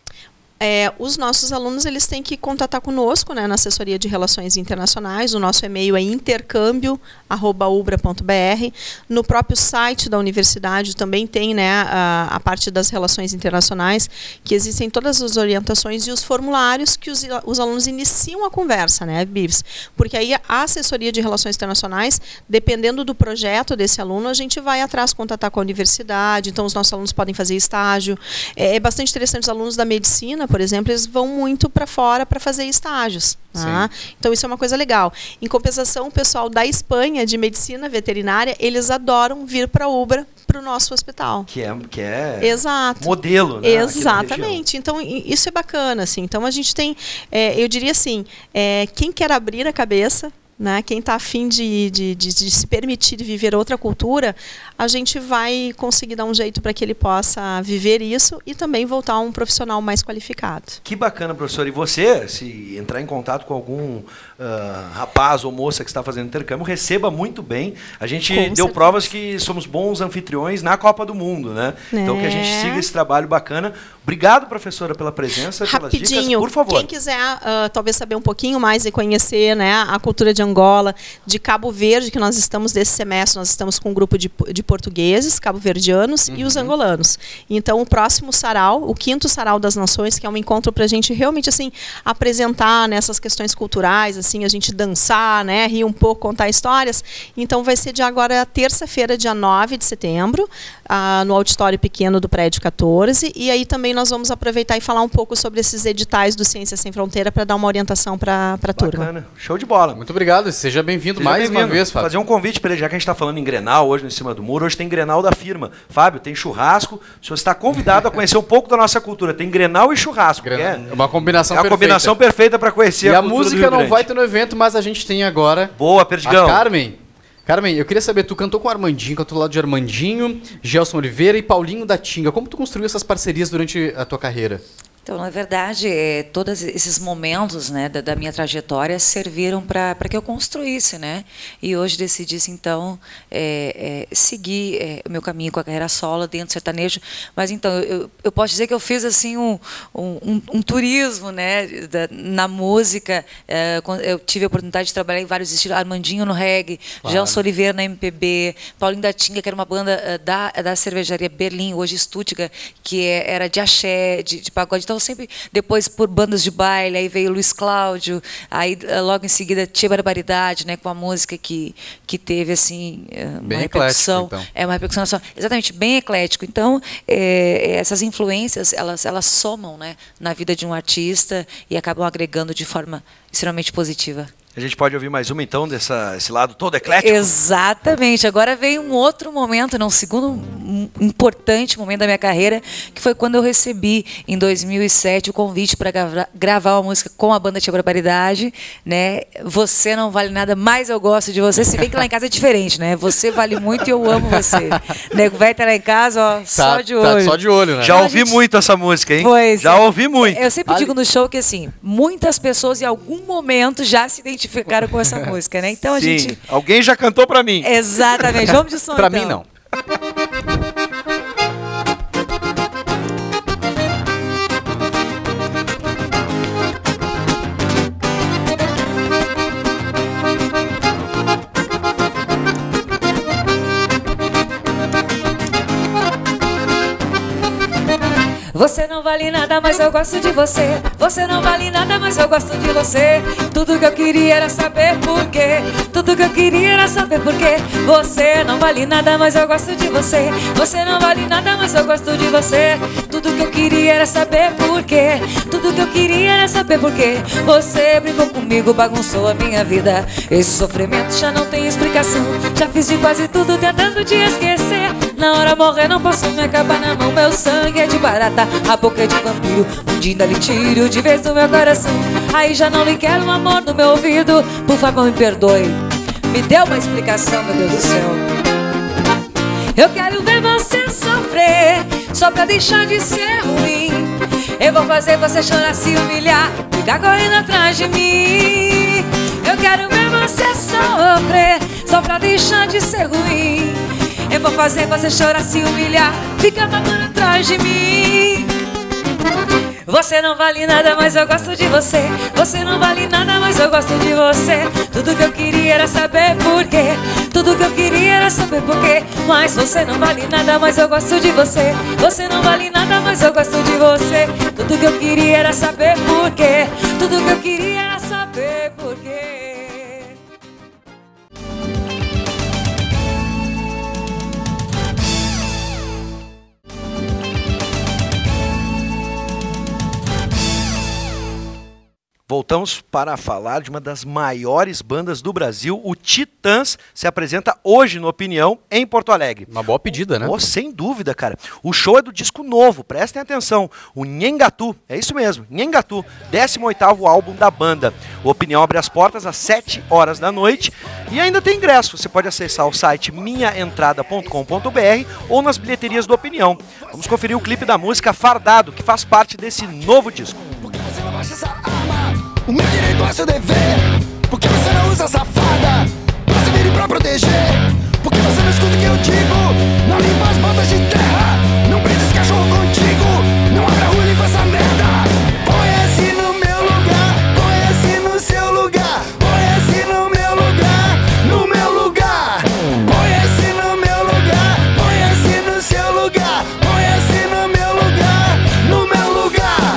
Os nossos alunos, eles têm que contatar conosco, né, na assessoria de relações internacionais. O nosso e-mail é intercâmbio@ubra.br. No próprio site da universidade também tem, né, a parte das relações internacionais, que existem todas as orientações e os formulários que os alunos iniciam a conversa, né, Bibs? Porque aí a assessoria de relações internacionais, dependendo do projeto desse aluno, a gente vai atrás contatar com a universidade. Então, os nossos alunos podem fazer estágio. É bastante interessante, os alunos da medicina, por exemplo, eles vão muito para fora para fazer estágios. Tá? Então, isso é uma coisa legal. Em compensação, o pessoal da Espanha, de medicina veterinária, eles adoram vir para a Ubra, para o nosso hospital. Que é Exato. Modelo, né? Exatamente. Então, isso é bacana. Assim. Então, a gente tem, eu diria assim, quem quer abrir a cabeça, né, quem está afim de se permitir viver outra cultura, a gente vai conseguir dar um jeito para que ele possa viver isso e também voltar a um profissional mais qualificado. Que bacana, professor. E você, se entrar em contato com algum rapaz ou moça que está fazendo intercâmbio, receba muito bem. A gente deu provas que somos bons anfitriões na Copa do Mundo, né? Então, que a gente siga esse trabalho bacana. Obrigado, professora, pela presença, pelas dicas. Por favor. Quem quiser talvez saber um pouquinho mais e conhecer, né, a cultura de Angola, de Cabo Verde, que nós estamos desse semestre, nós estamos com um grupo de portugueses, cabo-verdianos e os angolanos. Então, o próximo sarau, o 5º Sarau das Nações, que é um encontro para a gente realmente assim apresentar nessas questões culturais, assim, a gente dançar, né, rir um pouco, contar histórias. Então, vai ser de agora terça-feira, dia 9 de setembro, no auditório pequeno do prédio 14. E aí também nós vamos aproveitar e falar um pouco sobre esses editais do Ciência Sem Fronteira para dar uma orientação para a turma. Bacana. Show de bola. Muito obrigado. Seja bem-vindo mais uma vez, Fábio. Fazer um convite para ele, já que a gente está falando em Grenal hoje, no Cima do Muro, hoje tem Grenal da firma. Fábio, tem churrasco. O senhor está convidado a conhecer um pouco da nossa cultura. Tem Grenal e churrasco. É uma combinação perfeita. É a combinação perfeita para conhecer a cultura do Rio Grande. E a música não vai ter no evento, mas a gente tem agora... Boa, Perdigão. A Carmen, eu queria saber, tu cantou com o Armandinho, cantou do lado de Armandinho, Gelson Oliveira e Paulinho da Tinga. Como tu construiu essas parcerias durante a tua carreira? Então, na verdade, todos esses momentos, né, da minha trajetória serviram para que eu construísse, né? E hoje decidisse, então, seguir o meu caminho com a carreira solo dentro do sertanejo. Mas, então, eu posso dizer que eu fiz assim um turismo, né, na música. Eu tive a oportunidade de trabalhar em vários estilos. Armandinho no reggae, Gelson Oliveira na MPB, Paulinho da Tinga, que era uma banda da cervejaria Berlim, hoje Stuttgart, que era de axé, de pagode. Então, sempre, depois por bandas de baile, aí veio Luiz Cláudio, aí logo em seguida Tia Barbaridade, né, com a música que teve assim uma repercussão, então. Uma repercussão nacional, exatamente, bem eclético. Então, essas influências, elas somam, né, na vida de um artista e acabam agregando de forma extremamente positiva. A gente pode ouvir mais uma, então, esse lado todo eclético? Exatamente. Agora veio um outro momento, um segundo um importante momento da minha carreira, que foi quando eu recebi, em 2007, o convite para gravar uma música com a banda Tia Barbaridade, né? Você não vale nada, mas eu gosto de você. Se bem que lá em casa é diferente, né? Você vale muito e eu amo você. Nego vai estar lá em casa, ó, só de olho. Tá só de olho, né? Já ouvi muito essa música, hein? Pois já ouvi muito. Eu sempre digo no show que, assim, muitas pessoas em algum momento já se identificaram com essa música, né? Então a Sim, gente... alguém já cantou pra mim. Exatamente. Vamos de som, Pra então. mim, não. Você não vale nada, mas eu gosto de você. Você não vale nada, mas eu gosto de você. Tudo que eu queria era saber por quê. Tudo que eu queria era saber por quê. Você não vale nada, mas eu gosto de você. Você não vale nada, mas eu gosto de você. Tudo que eu queria era saber por quê. Tudo que eu queria era saber por quê. Você brincou comigo, bagunçou a minha vida. Esse sofrimento já não tem explicação. Já fiz de quase tudo tentando te esquecer. Na hora morrer não posso me acabar na mão. Meu sangue é de barata, a boca é de vampiro. Um dia ainda lhe tiro de vez do meu coração. Aí já não lhe quero um amor no meu ouvido. Por favor me perdoe, me dê uma explicação, meu Deus do céu. Eu quero ver você sofrer, só pra deixar de ser ruim. Eu vou fazer você chorar, se humilhar, ficar correndo atrás de mim. Eu quero ver você sofrer, só pra deixar de ser ruim. Eu vou fazer você chorar, se humilhar, ficar babando atrás de mim. Você não vale nada, mas eu gosto de você. Você não vale nada, mas eu gosto de você. Tudo que eu queria era saber por quê. Tudo que eu queria era saber por quê. Mas você não vale nada, mas eu gosto de você. Você não vale nada, mas eu gosto de você. Tudo que eu queria era saber por quê. Tudo que eu queria era saber por quê. Voltamos para falar de uma das maiores bandas do Brasil. O Titãs se apresenta hoje no Opinião, em Porto Alegre. Uma boa pedida, né? Oh, sem dúvida, cara. O show é do disco novo, prestem atenção. O Nhengatu, é isso mesmo, Nhengatu, 18º álbum da banda. O Opinião abre as portas às 7 horas da noite e ainda tem ingresso. Você pode acessar o site minhaentrada.com.br ou nas bilheterias do Opinião. Vamos conferir o clipe da música Fardado, que faz parte desse novo disco. O meu direito é seu dever. Por que você não usa safada pra se vir e pra proteger? Por que você não escuta o que eu digo? Não limpa as botas de terra. Não prende esse cachorro contigo. Não abra a rua e limpa essa merda. Põe-se no meu lugar. Põe-se no seu lugar. Põe-se no meu lugar. No meu lugar. Põe-se no meu lugar. Põe-se no seu lugar. Põe-se no meu lugar. No meu lugar.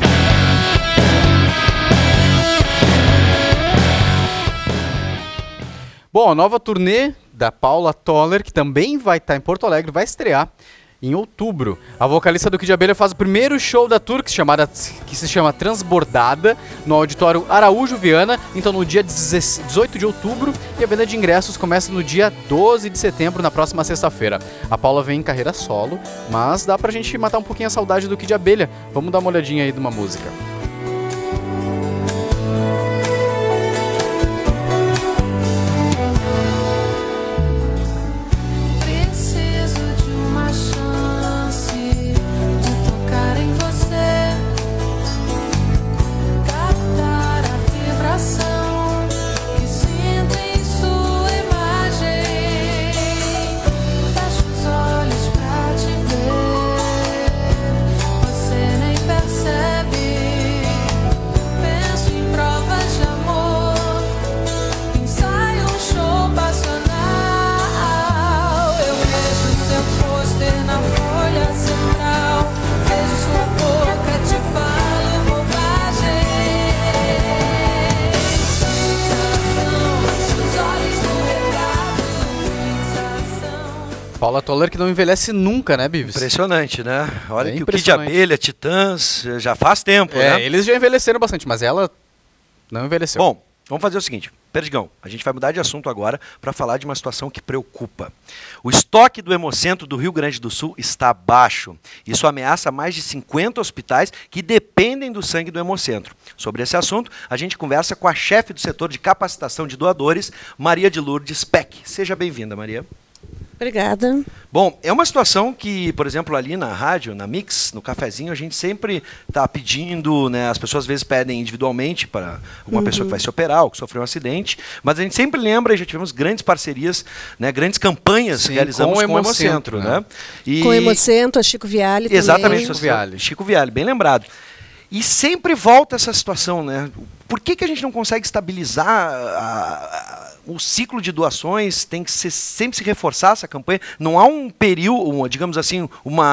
Bom, a nova turnê da Paula Toller, que também vai estar em Porto Alegre, vai estrear em outubro. A vocalista do Kid Abelha faz o primeiro show da tour, que se chama Transbordada, no Auditório Araújo Viana, então no dia 18 de outubro, e a venda de ingressos começa no dia 12 de setembro, na próxima sexta-feira. A Paula vem em carreira solo, mas dá pra gente matar um pouquinho a saudade do Kid Abelha. Vamos dar uma olhadinha aí de uma música. Paula Toller que não envelhece nunca, né, Bives? Impressionante, né? Olha que o Kid Abelha, Titãs, já faz tempo, né? Eles já envelheceram bastante, mas ela não envelheceu. Bom, vamos fazer o seguinte. Perdigão, a gente vai mudar de assunto agora para falar de uma situação que preocupa. O estoque do Hemocentro do Rio Grande do Sul está baixo. Isso ameaça mais de 50 hospitais que dependem do sangue do Hemocentro. Sobre esse assunto, a gente conversa com a chefe do setor de capacitação de doadores, Maria de Lourdes Peck. Seja bem-vinda, Maria. Obrigada. Bom, é uma situação que, por exemplo, ali na rádio, na Mix, no cafezinho, a gente sempre está pedindo, né? As pessoas às vezes pedem individualmente para uma pessoa que vai se operar ou que sofreu um acidente, mas a gente sempre lembra, e já tivemos grandes parcerias, né? Grandes campanhas que realizamos com o Hemocentro, né? E... Com o Hemocentro, a Chico Viale também. Exatamente, Chico Viale, bem lembrado. E sempre volta essa situação, né? Por que a gente não consegue estabilizar o ciclo de doações? Tem que sempre se reforçar essa campanha. Não há um período, digamos assim,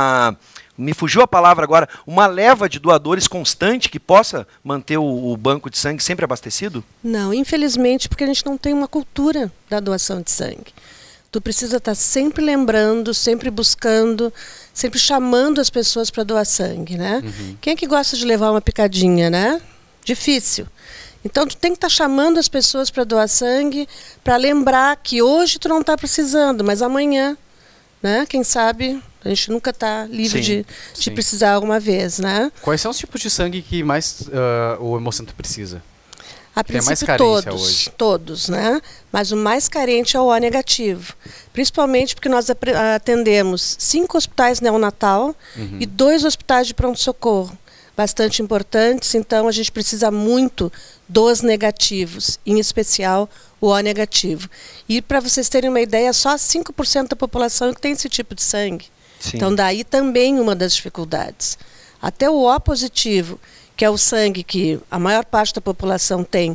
me fugiu a palavra agora, uma leva de doadores constante que possa manter o banco de sangue sempre abastecido? Não, infelizmente, porque a gente não tem uma cultura da doação de sangue. Tu precisa estar sempre lembrando, sempre buscando, sempre chamando as pessoas para doar sangue, né? Quem é que gosta de levar uma picadinha, né? Difícil. Então, tu tem que estar chamando as pessoas para doar sangue, para lembrar que hoje tu não está precisando, mas amanhã, né? Quem sabe, a gente nunca está livre de precisar alguma vez, né? Quais são os tipos de sangue que mais o Hemocentro precisa? A princípio todos, né? Mas o mais carente é o O negativo. Principalmente porque nós atendemos 5 hospitais neonatal e 2 hospitais de pronto-socorro. Bastante importantes, então a gente precisa muito dos negativos, em especial o O negativo. E para vocês terem uma ideia, só 5% da população que tem esse tipo de sangue. Sim. Então daí também uma das dificuldades. Até o O positivo, que é o sangue que a maior parte da população tem,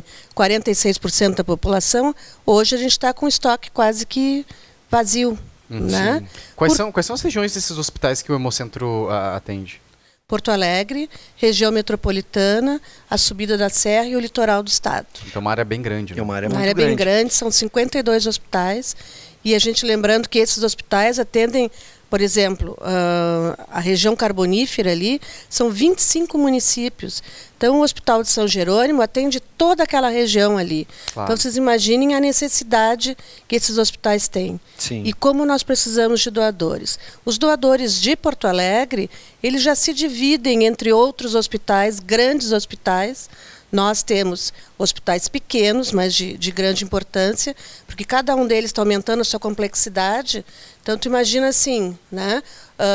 46% da população, hoje a gente está com estoque quase que vazio. Né? Quais são as regiões desses hospitais que o Hemocentro atende? Porto Alegre, região metropolitana, a subida da Serra e o litoral do estado. Então uma área bem grande. Né? Uma área bem grande, são 52 hospitais. E a gente lembrando que esses hospitais atendem, por exemplo, a região carbonífera ali, são 25 municípios. Então o Hospital de São Jerônimo atende toda aquela região ali. Claro. Então vocês imaginem a necessidade que esses hospitais têm. Sim. E como nós precisamos de doadores. Os doadores de Porto Alegre, eles já se dividem entre outros hospitais, grandes hospitais. Nós temos hospitais pequenos, mas de grande importância, porque cada um deles está aumentando a sua complexidade. Então, tu imagina assim, né?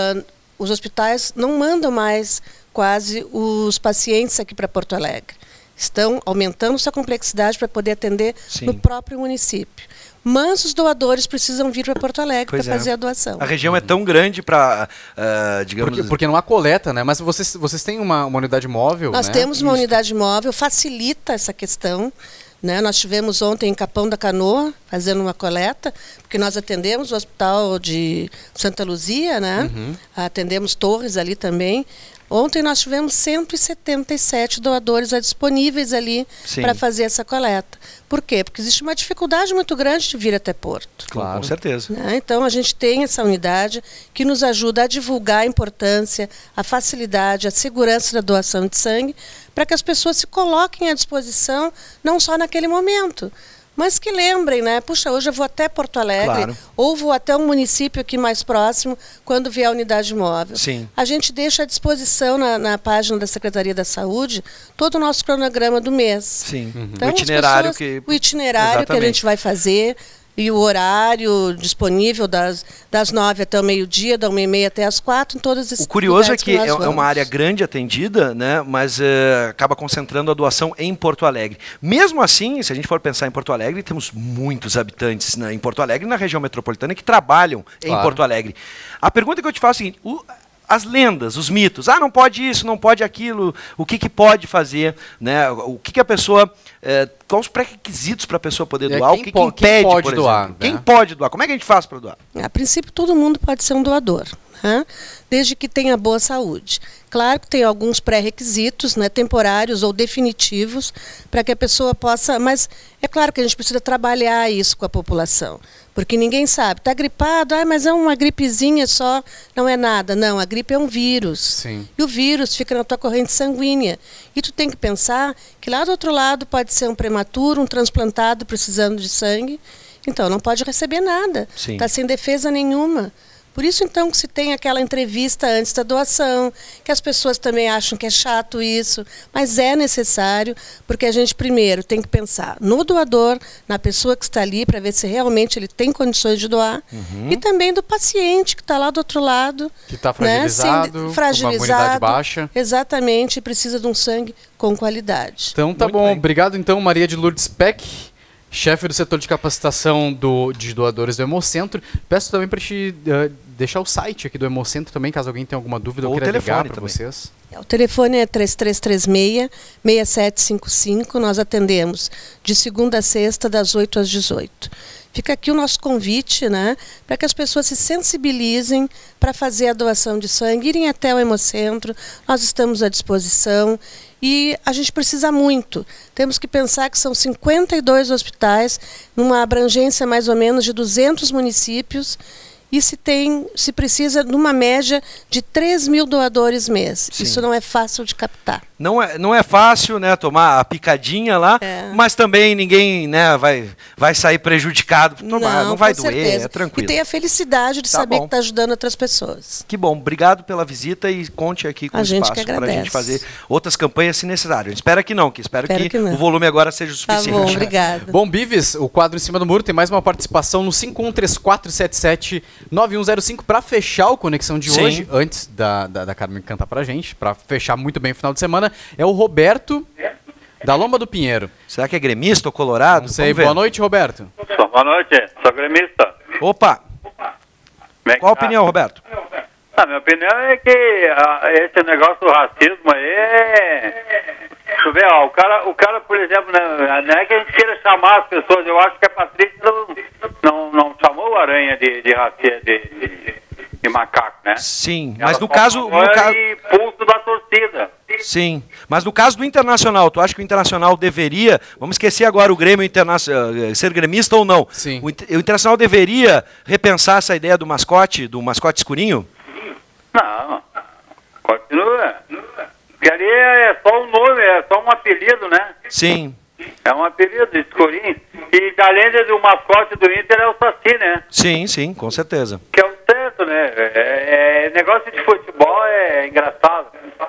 Os hospitais não mandam mais quase os pacientes aqui para Porto Alegre. Estão aumentando sua complexidade para poder atender no próprio município. Mas os doadores precisam vir para Porto Alegre para fazer a doação. A região é tão grande para, digamos... Porque não há coleta, né? Mas vocês têm uma unidade móvel, Nós temos uma unidade móvel, facilita essa questão. Né? Nós estivemos ontem em Capão da Canoa fazendo uma coleta, porque nós atendemos o Hospital de Santa Luzia, né? Atendemos Torres ali também. Ontem nós tivemos 177 doadores disponíveis ali para fazer essa coleta. Por quê? Porque existe uma dificuldade muito grande de vir até Porto. Claro, com certeza. Né? Então a gente tem essa unidade que nos ajuda a divulgar a importância, a facilidade, a segurança da doação de sangue, para que as pessoas se coloquem à disposição, não só naquele momento, mas que lembrem, né? Puxa, hoje eu vou até Porto Alegre, ou vou até um município aqui mais próximo, quando vier a unidade móvel. Sim. A gente deixa à disposição na página da Secretaria da Saúde todo o nosso cronograma do mês. Sim. Então, o itinerário que a gente vai fazer e o horário disponível das 9 até o meio-dia, da 1h30 até as 4, em todas as. O curioso é que é uma área grande atendida, né, mas acaba concentrando a doação em Porto Alegre. Mesmo assim, se a gente for pensar em Porto Alegre, temos muitos habitantes em Porto Alegre e na região metropolitana que trabalham em Porto Alegre. A pergunta que eu te faço é a seguinte: as lendas, os mitos, não pode isso, não pode aquilo, o que pode fazer, né? O que a pessoa, quais os pré-requisitos para a pessoa poder doar, o que impede, quem pode por doar, exemplo? Quem pode doar? Como é que a gente faz para doar? A princípio, todo mundo pode ser um doador. né? Desde que tenha boa saúde. Claro que tem alguns pré-requisitos, né, temporários ou definitivos, para que a pessoa possa... Mas é claro que a gente precisa trabalhar isso com a população, porque ninguém sabe. Está gripado, mas é uma gripezinha só, não é nada. Não, a gripe é um vírus. Sim. E o vírus fica na tua corrente sanguínea. E tu tem que pensar que lá do outro lado pode ser um prematuro, um transplantado precisando de sangue, então não pode receber nada. Está sem defesa nenhuma. Por isso, então, que se tem aquela entrevista antes da doação, que as pessoas também acham que é chato isso, mas é necessário, porque a gente, primeiro, tem que pensar no doador, na pessoa que está ali, para ver se realmente ele tem condições de doar, e também do paciente que está lá do outro lado. Que está fragilizado, né? com uma imunidade baixa. Exatamente, precisa de um sangue com qualidade. Então, tá bom. Obrigado, então, Maria de Lourdes Peck, chefe do setor de capacitação de doadores do Hemocentro. Peço também para te deixar o site aqui do Hemocentro também, caso alguém tenha alguma dúvida ou queira ligar para vocês. O telefone é 3336-6755. Nós atendemos de segunda a sexta, das 8 às 18. Fica aqui o nosso convite, né, para que as pessoas se sensibilizem para fazer a doação de sangue, irem até o Hemocentro. Nós estamos à disposição. E a gente precisa muito. Temos que pensar que são 52 hospitais, numa abrangência mais ou menos de 200 municípios, e se precisa de uma média de 3 mil doadores mês. Sim. Isso não é fácil de captar. Não é fácil, né, tomar a picadinha lá, mas também ninguém, né, vai sair prejudicado. Não vai doer, certeza. É tranquilo. E tem a felicidade de saber que está ajudando outras pessoas. Que bom, obrigado pela visita e conte aqui com o espaço para a gente fazer outras campanhas se necessário. Espero que não, espero que o volume agora seja o suficiente. Tá bom, obrigado. Bom, Bives, o quadro em cima do muro tem mais uma participação no 5134779105 para fechar o Conexão de hoje, antes da Carmen cantar pra gente, para fechar muito bem o final de semana. É o Roberto, da Lomba do Pinheiro. Será que é gremista ou colorado? Não sei. Boa noite, Roberto. Boa noite, sou gremista. Opa! Qual a opinião, Roberto? Minha opinião é que esse negócio do racismo aí tu vê, o cara, por exemplo, né, não é que a gente queira chamar as pessoas, eu acho que a Patrícia não chamou o Aranha de macaco, né? Sim, ela mas no caso... pulso da torcida. Sim, mas no caso do Internacional, tu acha que o Internacional deveria, vamos esquecer agora o Grêmio Internacional, ser gremista ou não, Sim. O Internacional deveria repensar essa ideia do mascote escurinho? Não, continua. Porque ali é só um nome, é só um apelido, né? Sim. É um apelido, escurinho. E além do mascote do Inter é o Saci, né? Sim, com certeza. Que é o certo, né? Negócio de futebol é engraçado.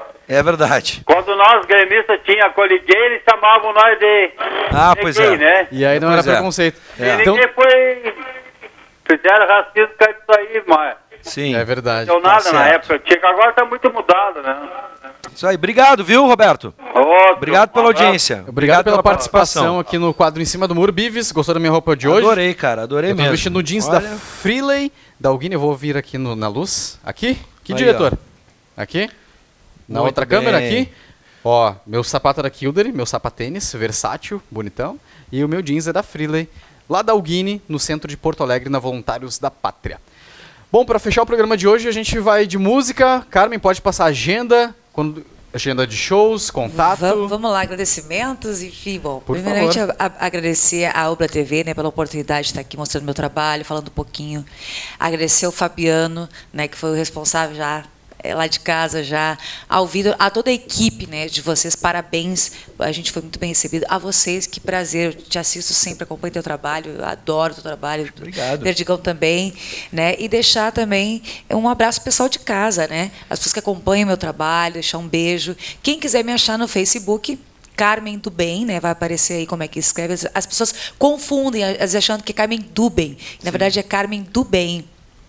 É verdade. Quando nós, gremistas, tinha a Coliguei, eles chamavam nós de pois gay, é. né? E aí não era preconceito. E ninguém foi... Fizeram racismo com isso aí, mas... Sim. É verdade. Não deu nada na época. Agora tá muito mudado, né? Isso aí. Obrigado, viu, Roberto? Obrigado pela audiência. Obrigado pela participação aqui no quadro Em Cima do Muro. Bives, gostou da minha roupa de hoje? Adorei, cara. Adorei mesmo. Eu tô vestindo o jeans da Freeley, da Alguine. Eu vou vir aqui na luz. Aqui? Que diretor? Aqui? Na outra câmera aqui. Ó, meu sapato é da Kildare, meu sapatênis, versátil, bonitão. E o meu jeans é da Freeley, lá da Alguine, no centro de Porto Alegre, na Voluntários da Pátria. Bom, para fechar o programa de hoje, a gente vai de música. Carmen, pode passar a agenda, agenda de shows, contato. Vamos lá, agradecimentos, enfim, bom. Por primeiramente, favor. agradecer a Ubra TV, né, pela oportunidade de estar aqui mostrando meu trabalho, falando um pouquinho. Agradecer ao Fabiano, né, que foi o responsável já lá de casa já, ao Vitor, a toda a equipe, né, de vocês, parabéns, a gente foi muito bem recebido, a vocês, que prazer, eu te assisto sempre, acompanho teu trabalho, eu adoro teu trabalho, obrigado. Perdigão também, né, e deixar também um abraço pessoal de casa, né, as pessoas que acompanham meu trabalho, deixar um beijo, quem quiser me achar no Facebook, Carmen do Bem, né? Vai aparecer aí como é que escreve. As pessoas confundem, achando que é Carmen do Bem. Na verdade, é Carmen do Bem.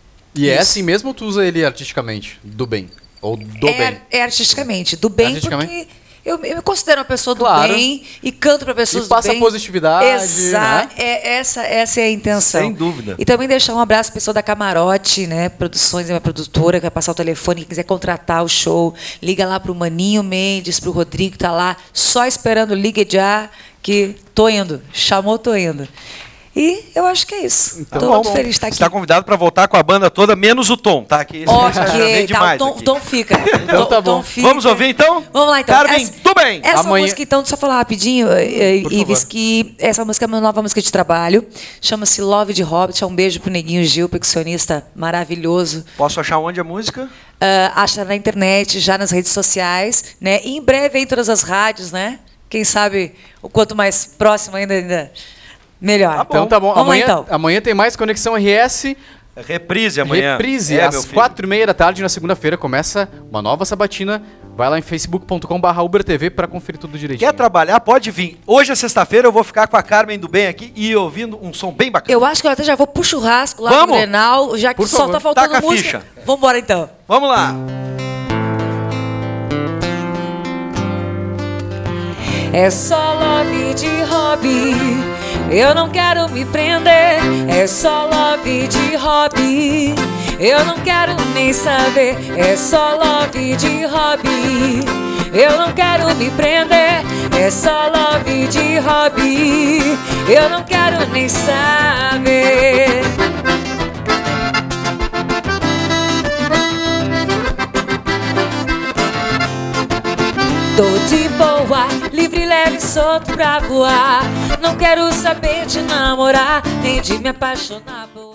E é assim mesmo ou tu usa ele artisticamente? Do bem? Ou do bem? É artisticamente. Do bem, porque eu me considero uma pessoa do bem e canto para pessoas do bem. E passa positividade. Exato. Né? Essa é a intenção. Sem dúvida. E também deixar um abraço para a pessoa da Camarote, né? Produções, é minha produtora, que vai passar o telefone, quem quiser contratar o show, liga lá para o Maninho Mendes, para o Rodrigo, que tá lá, só esperando, liga já, que tô indo. Chamou, tô indo. E eu acho que é isso. Então, Estou muito feliz de estar aqui. Está convidado para voltar com a banda toda, menos o Tom, tá? Que esse Ok, demais tá, o Tom fica. Então tá bom. Tom fica. Vamos ouvir então? Vamos lá então. Carmen, tudo bem. Essa Amanhã... música, então, deixa eu falar rapidinho, Ives, que essa música é uma nova música de trabalho. Chama-se Love de Hobbit. Um beijo pro Neguinho Gil, percussionista maravilhoso. Posso achar onde a música? Acha na internet, já nas redes sociais, né? E em breve em todas as rádios, né? Quem sabe o quanto mais próximo ainda melhor. Então tá bom. Vamos Amanhã, lá, então. Amanhã tem mais Conexão RS. Reprise amanhã. Reprise, às 4h30 da tarde, na segunda-feira, começa uma nova sabatina. Vai lá em facebook.com/UberTV para conferir tudo direitinho. Quer trabalhar? Pode vir. Hoje é sexta-feira, eu vou ficar com a Carmen do Bem aqui e ouvindo um som bem bacana. Eu acho que eu até já vou pro churrasco lá no Grenal, já que só tá faltando Taca a música. ficha. Vamos embora então. Vamos lá. É só love de hobby, eu não quero me prender. É só love de hobby, eu não quero nem saber. É só love de hobby, eu não quero me prender. É só love de hobby, eu não quero nem saber. Tô de boa, livre, leve, solto pra voar. Não quero saber de namorar, nem de me apaixonar.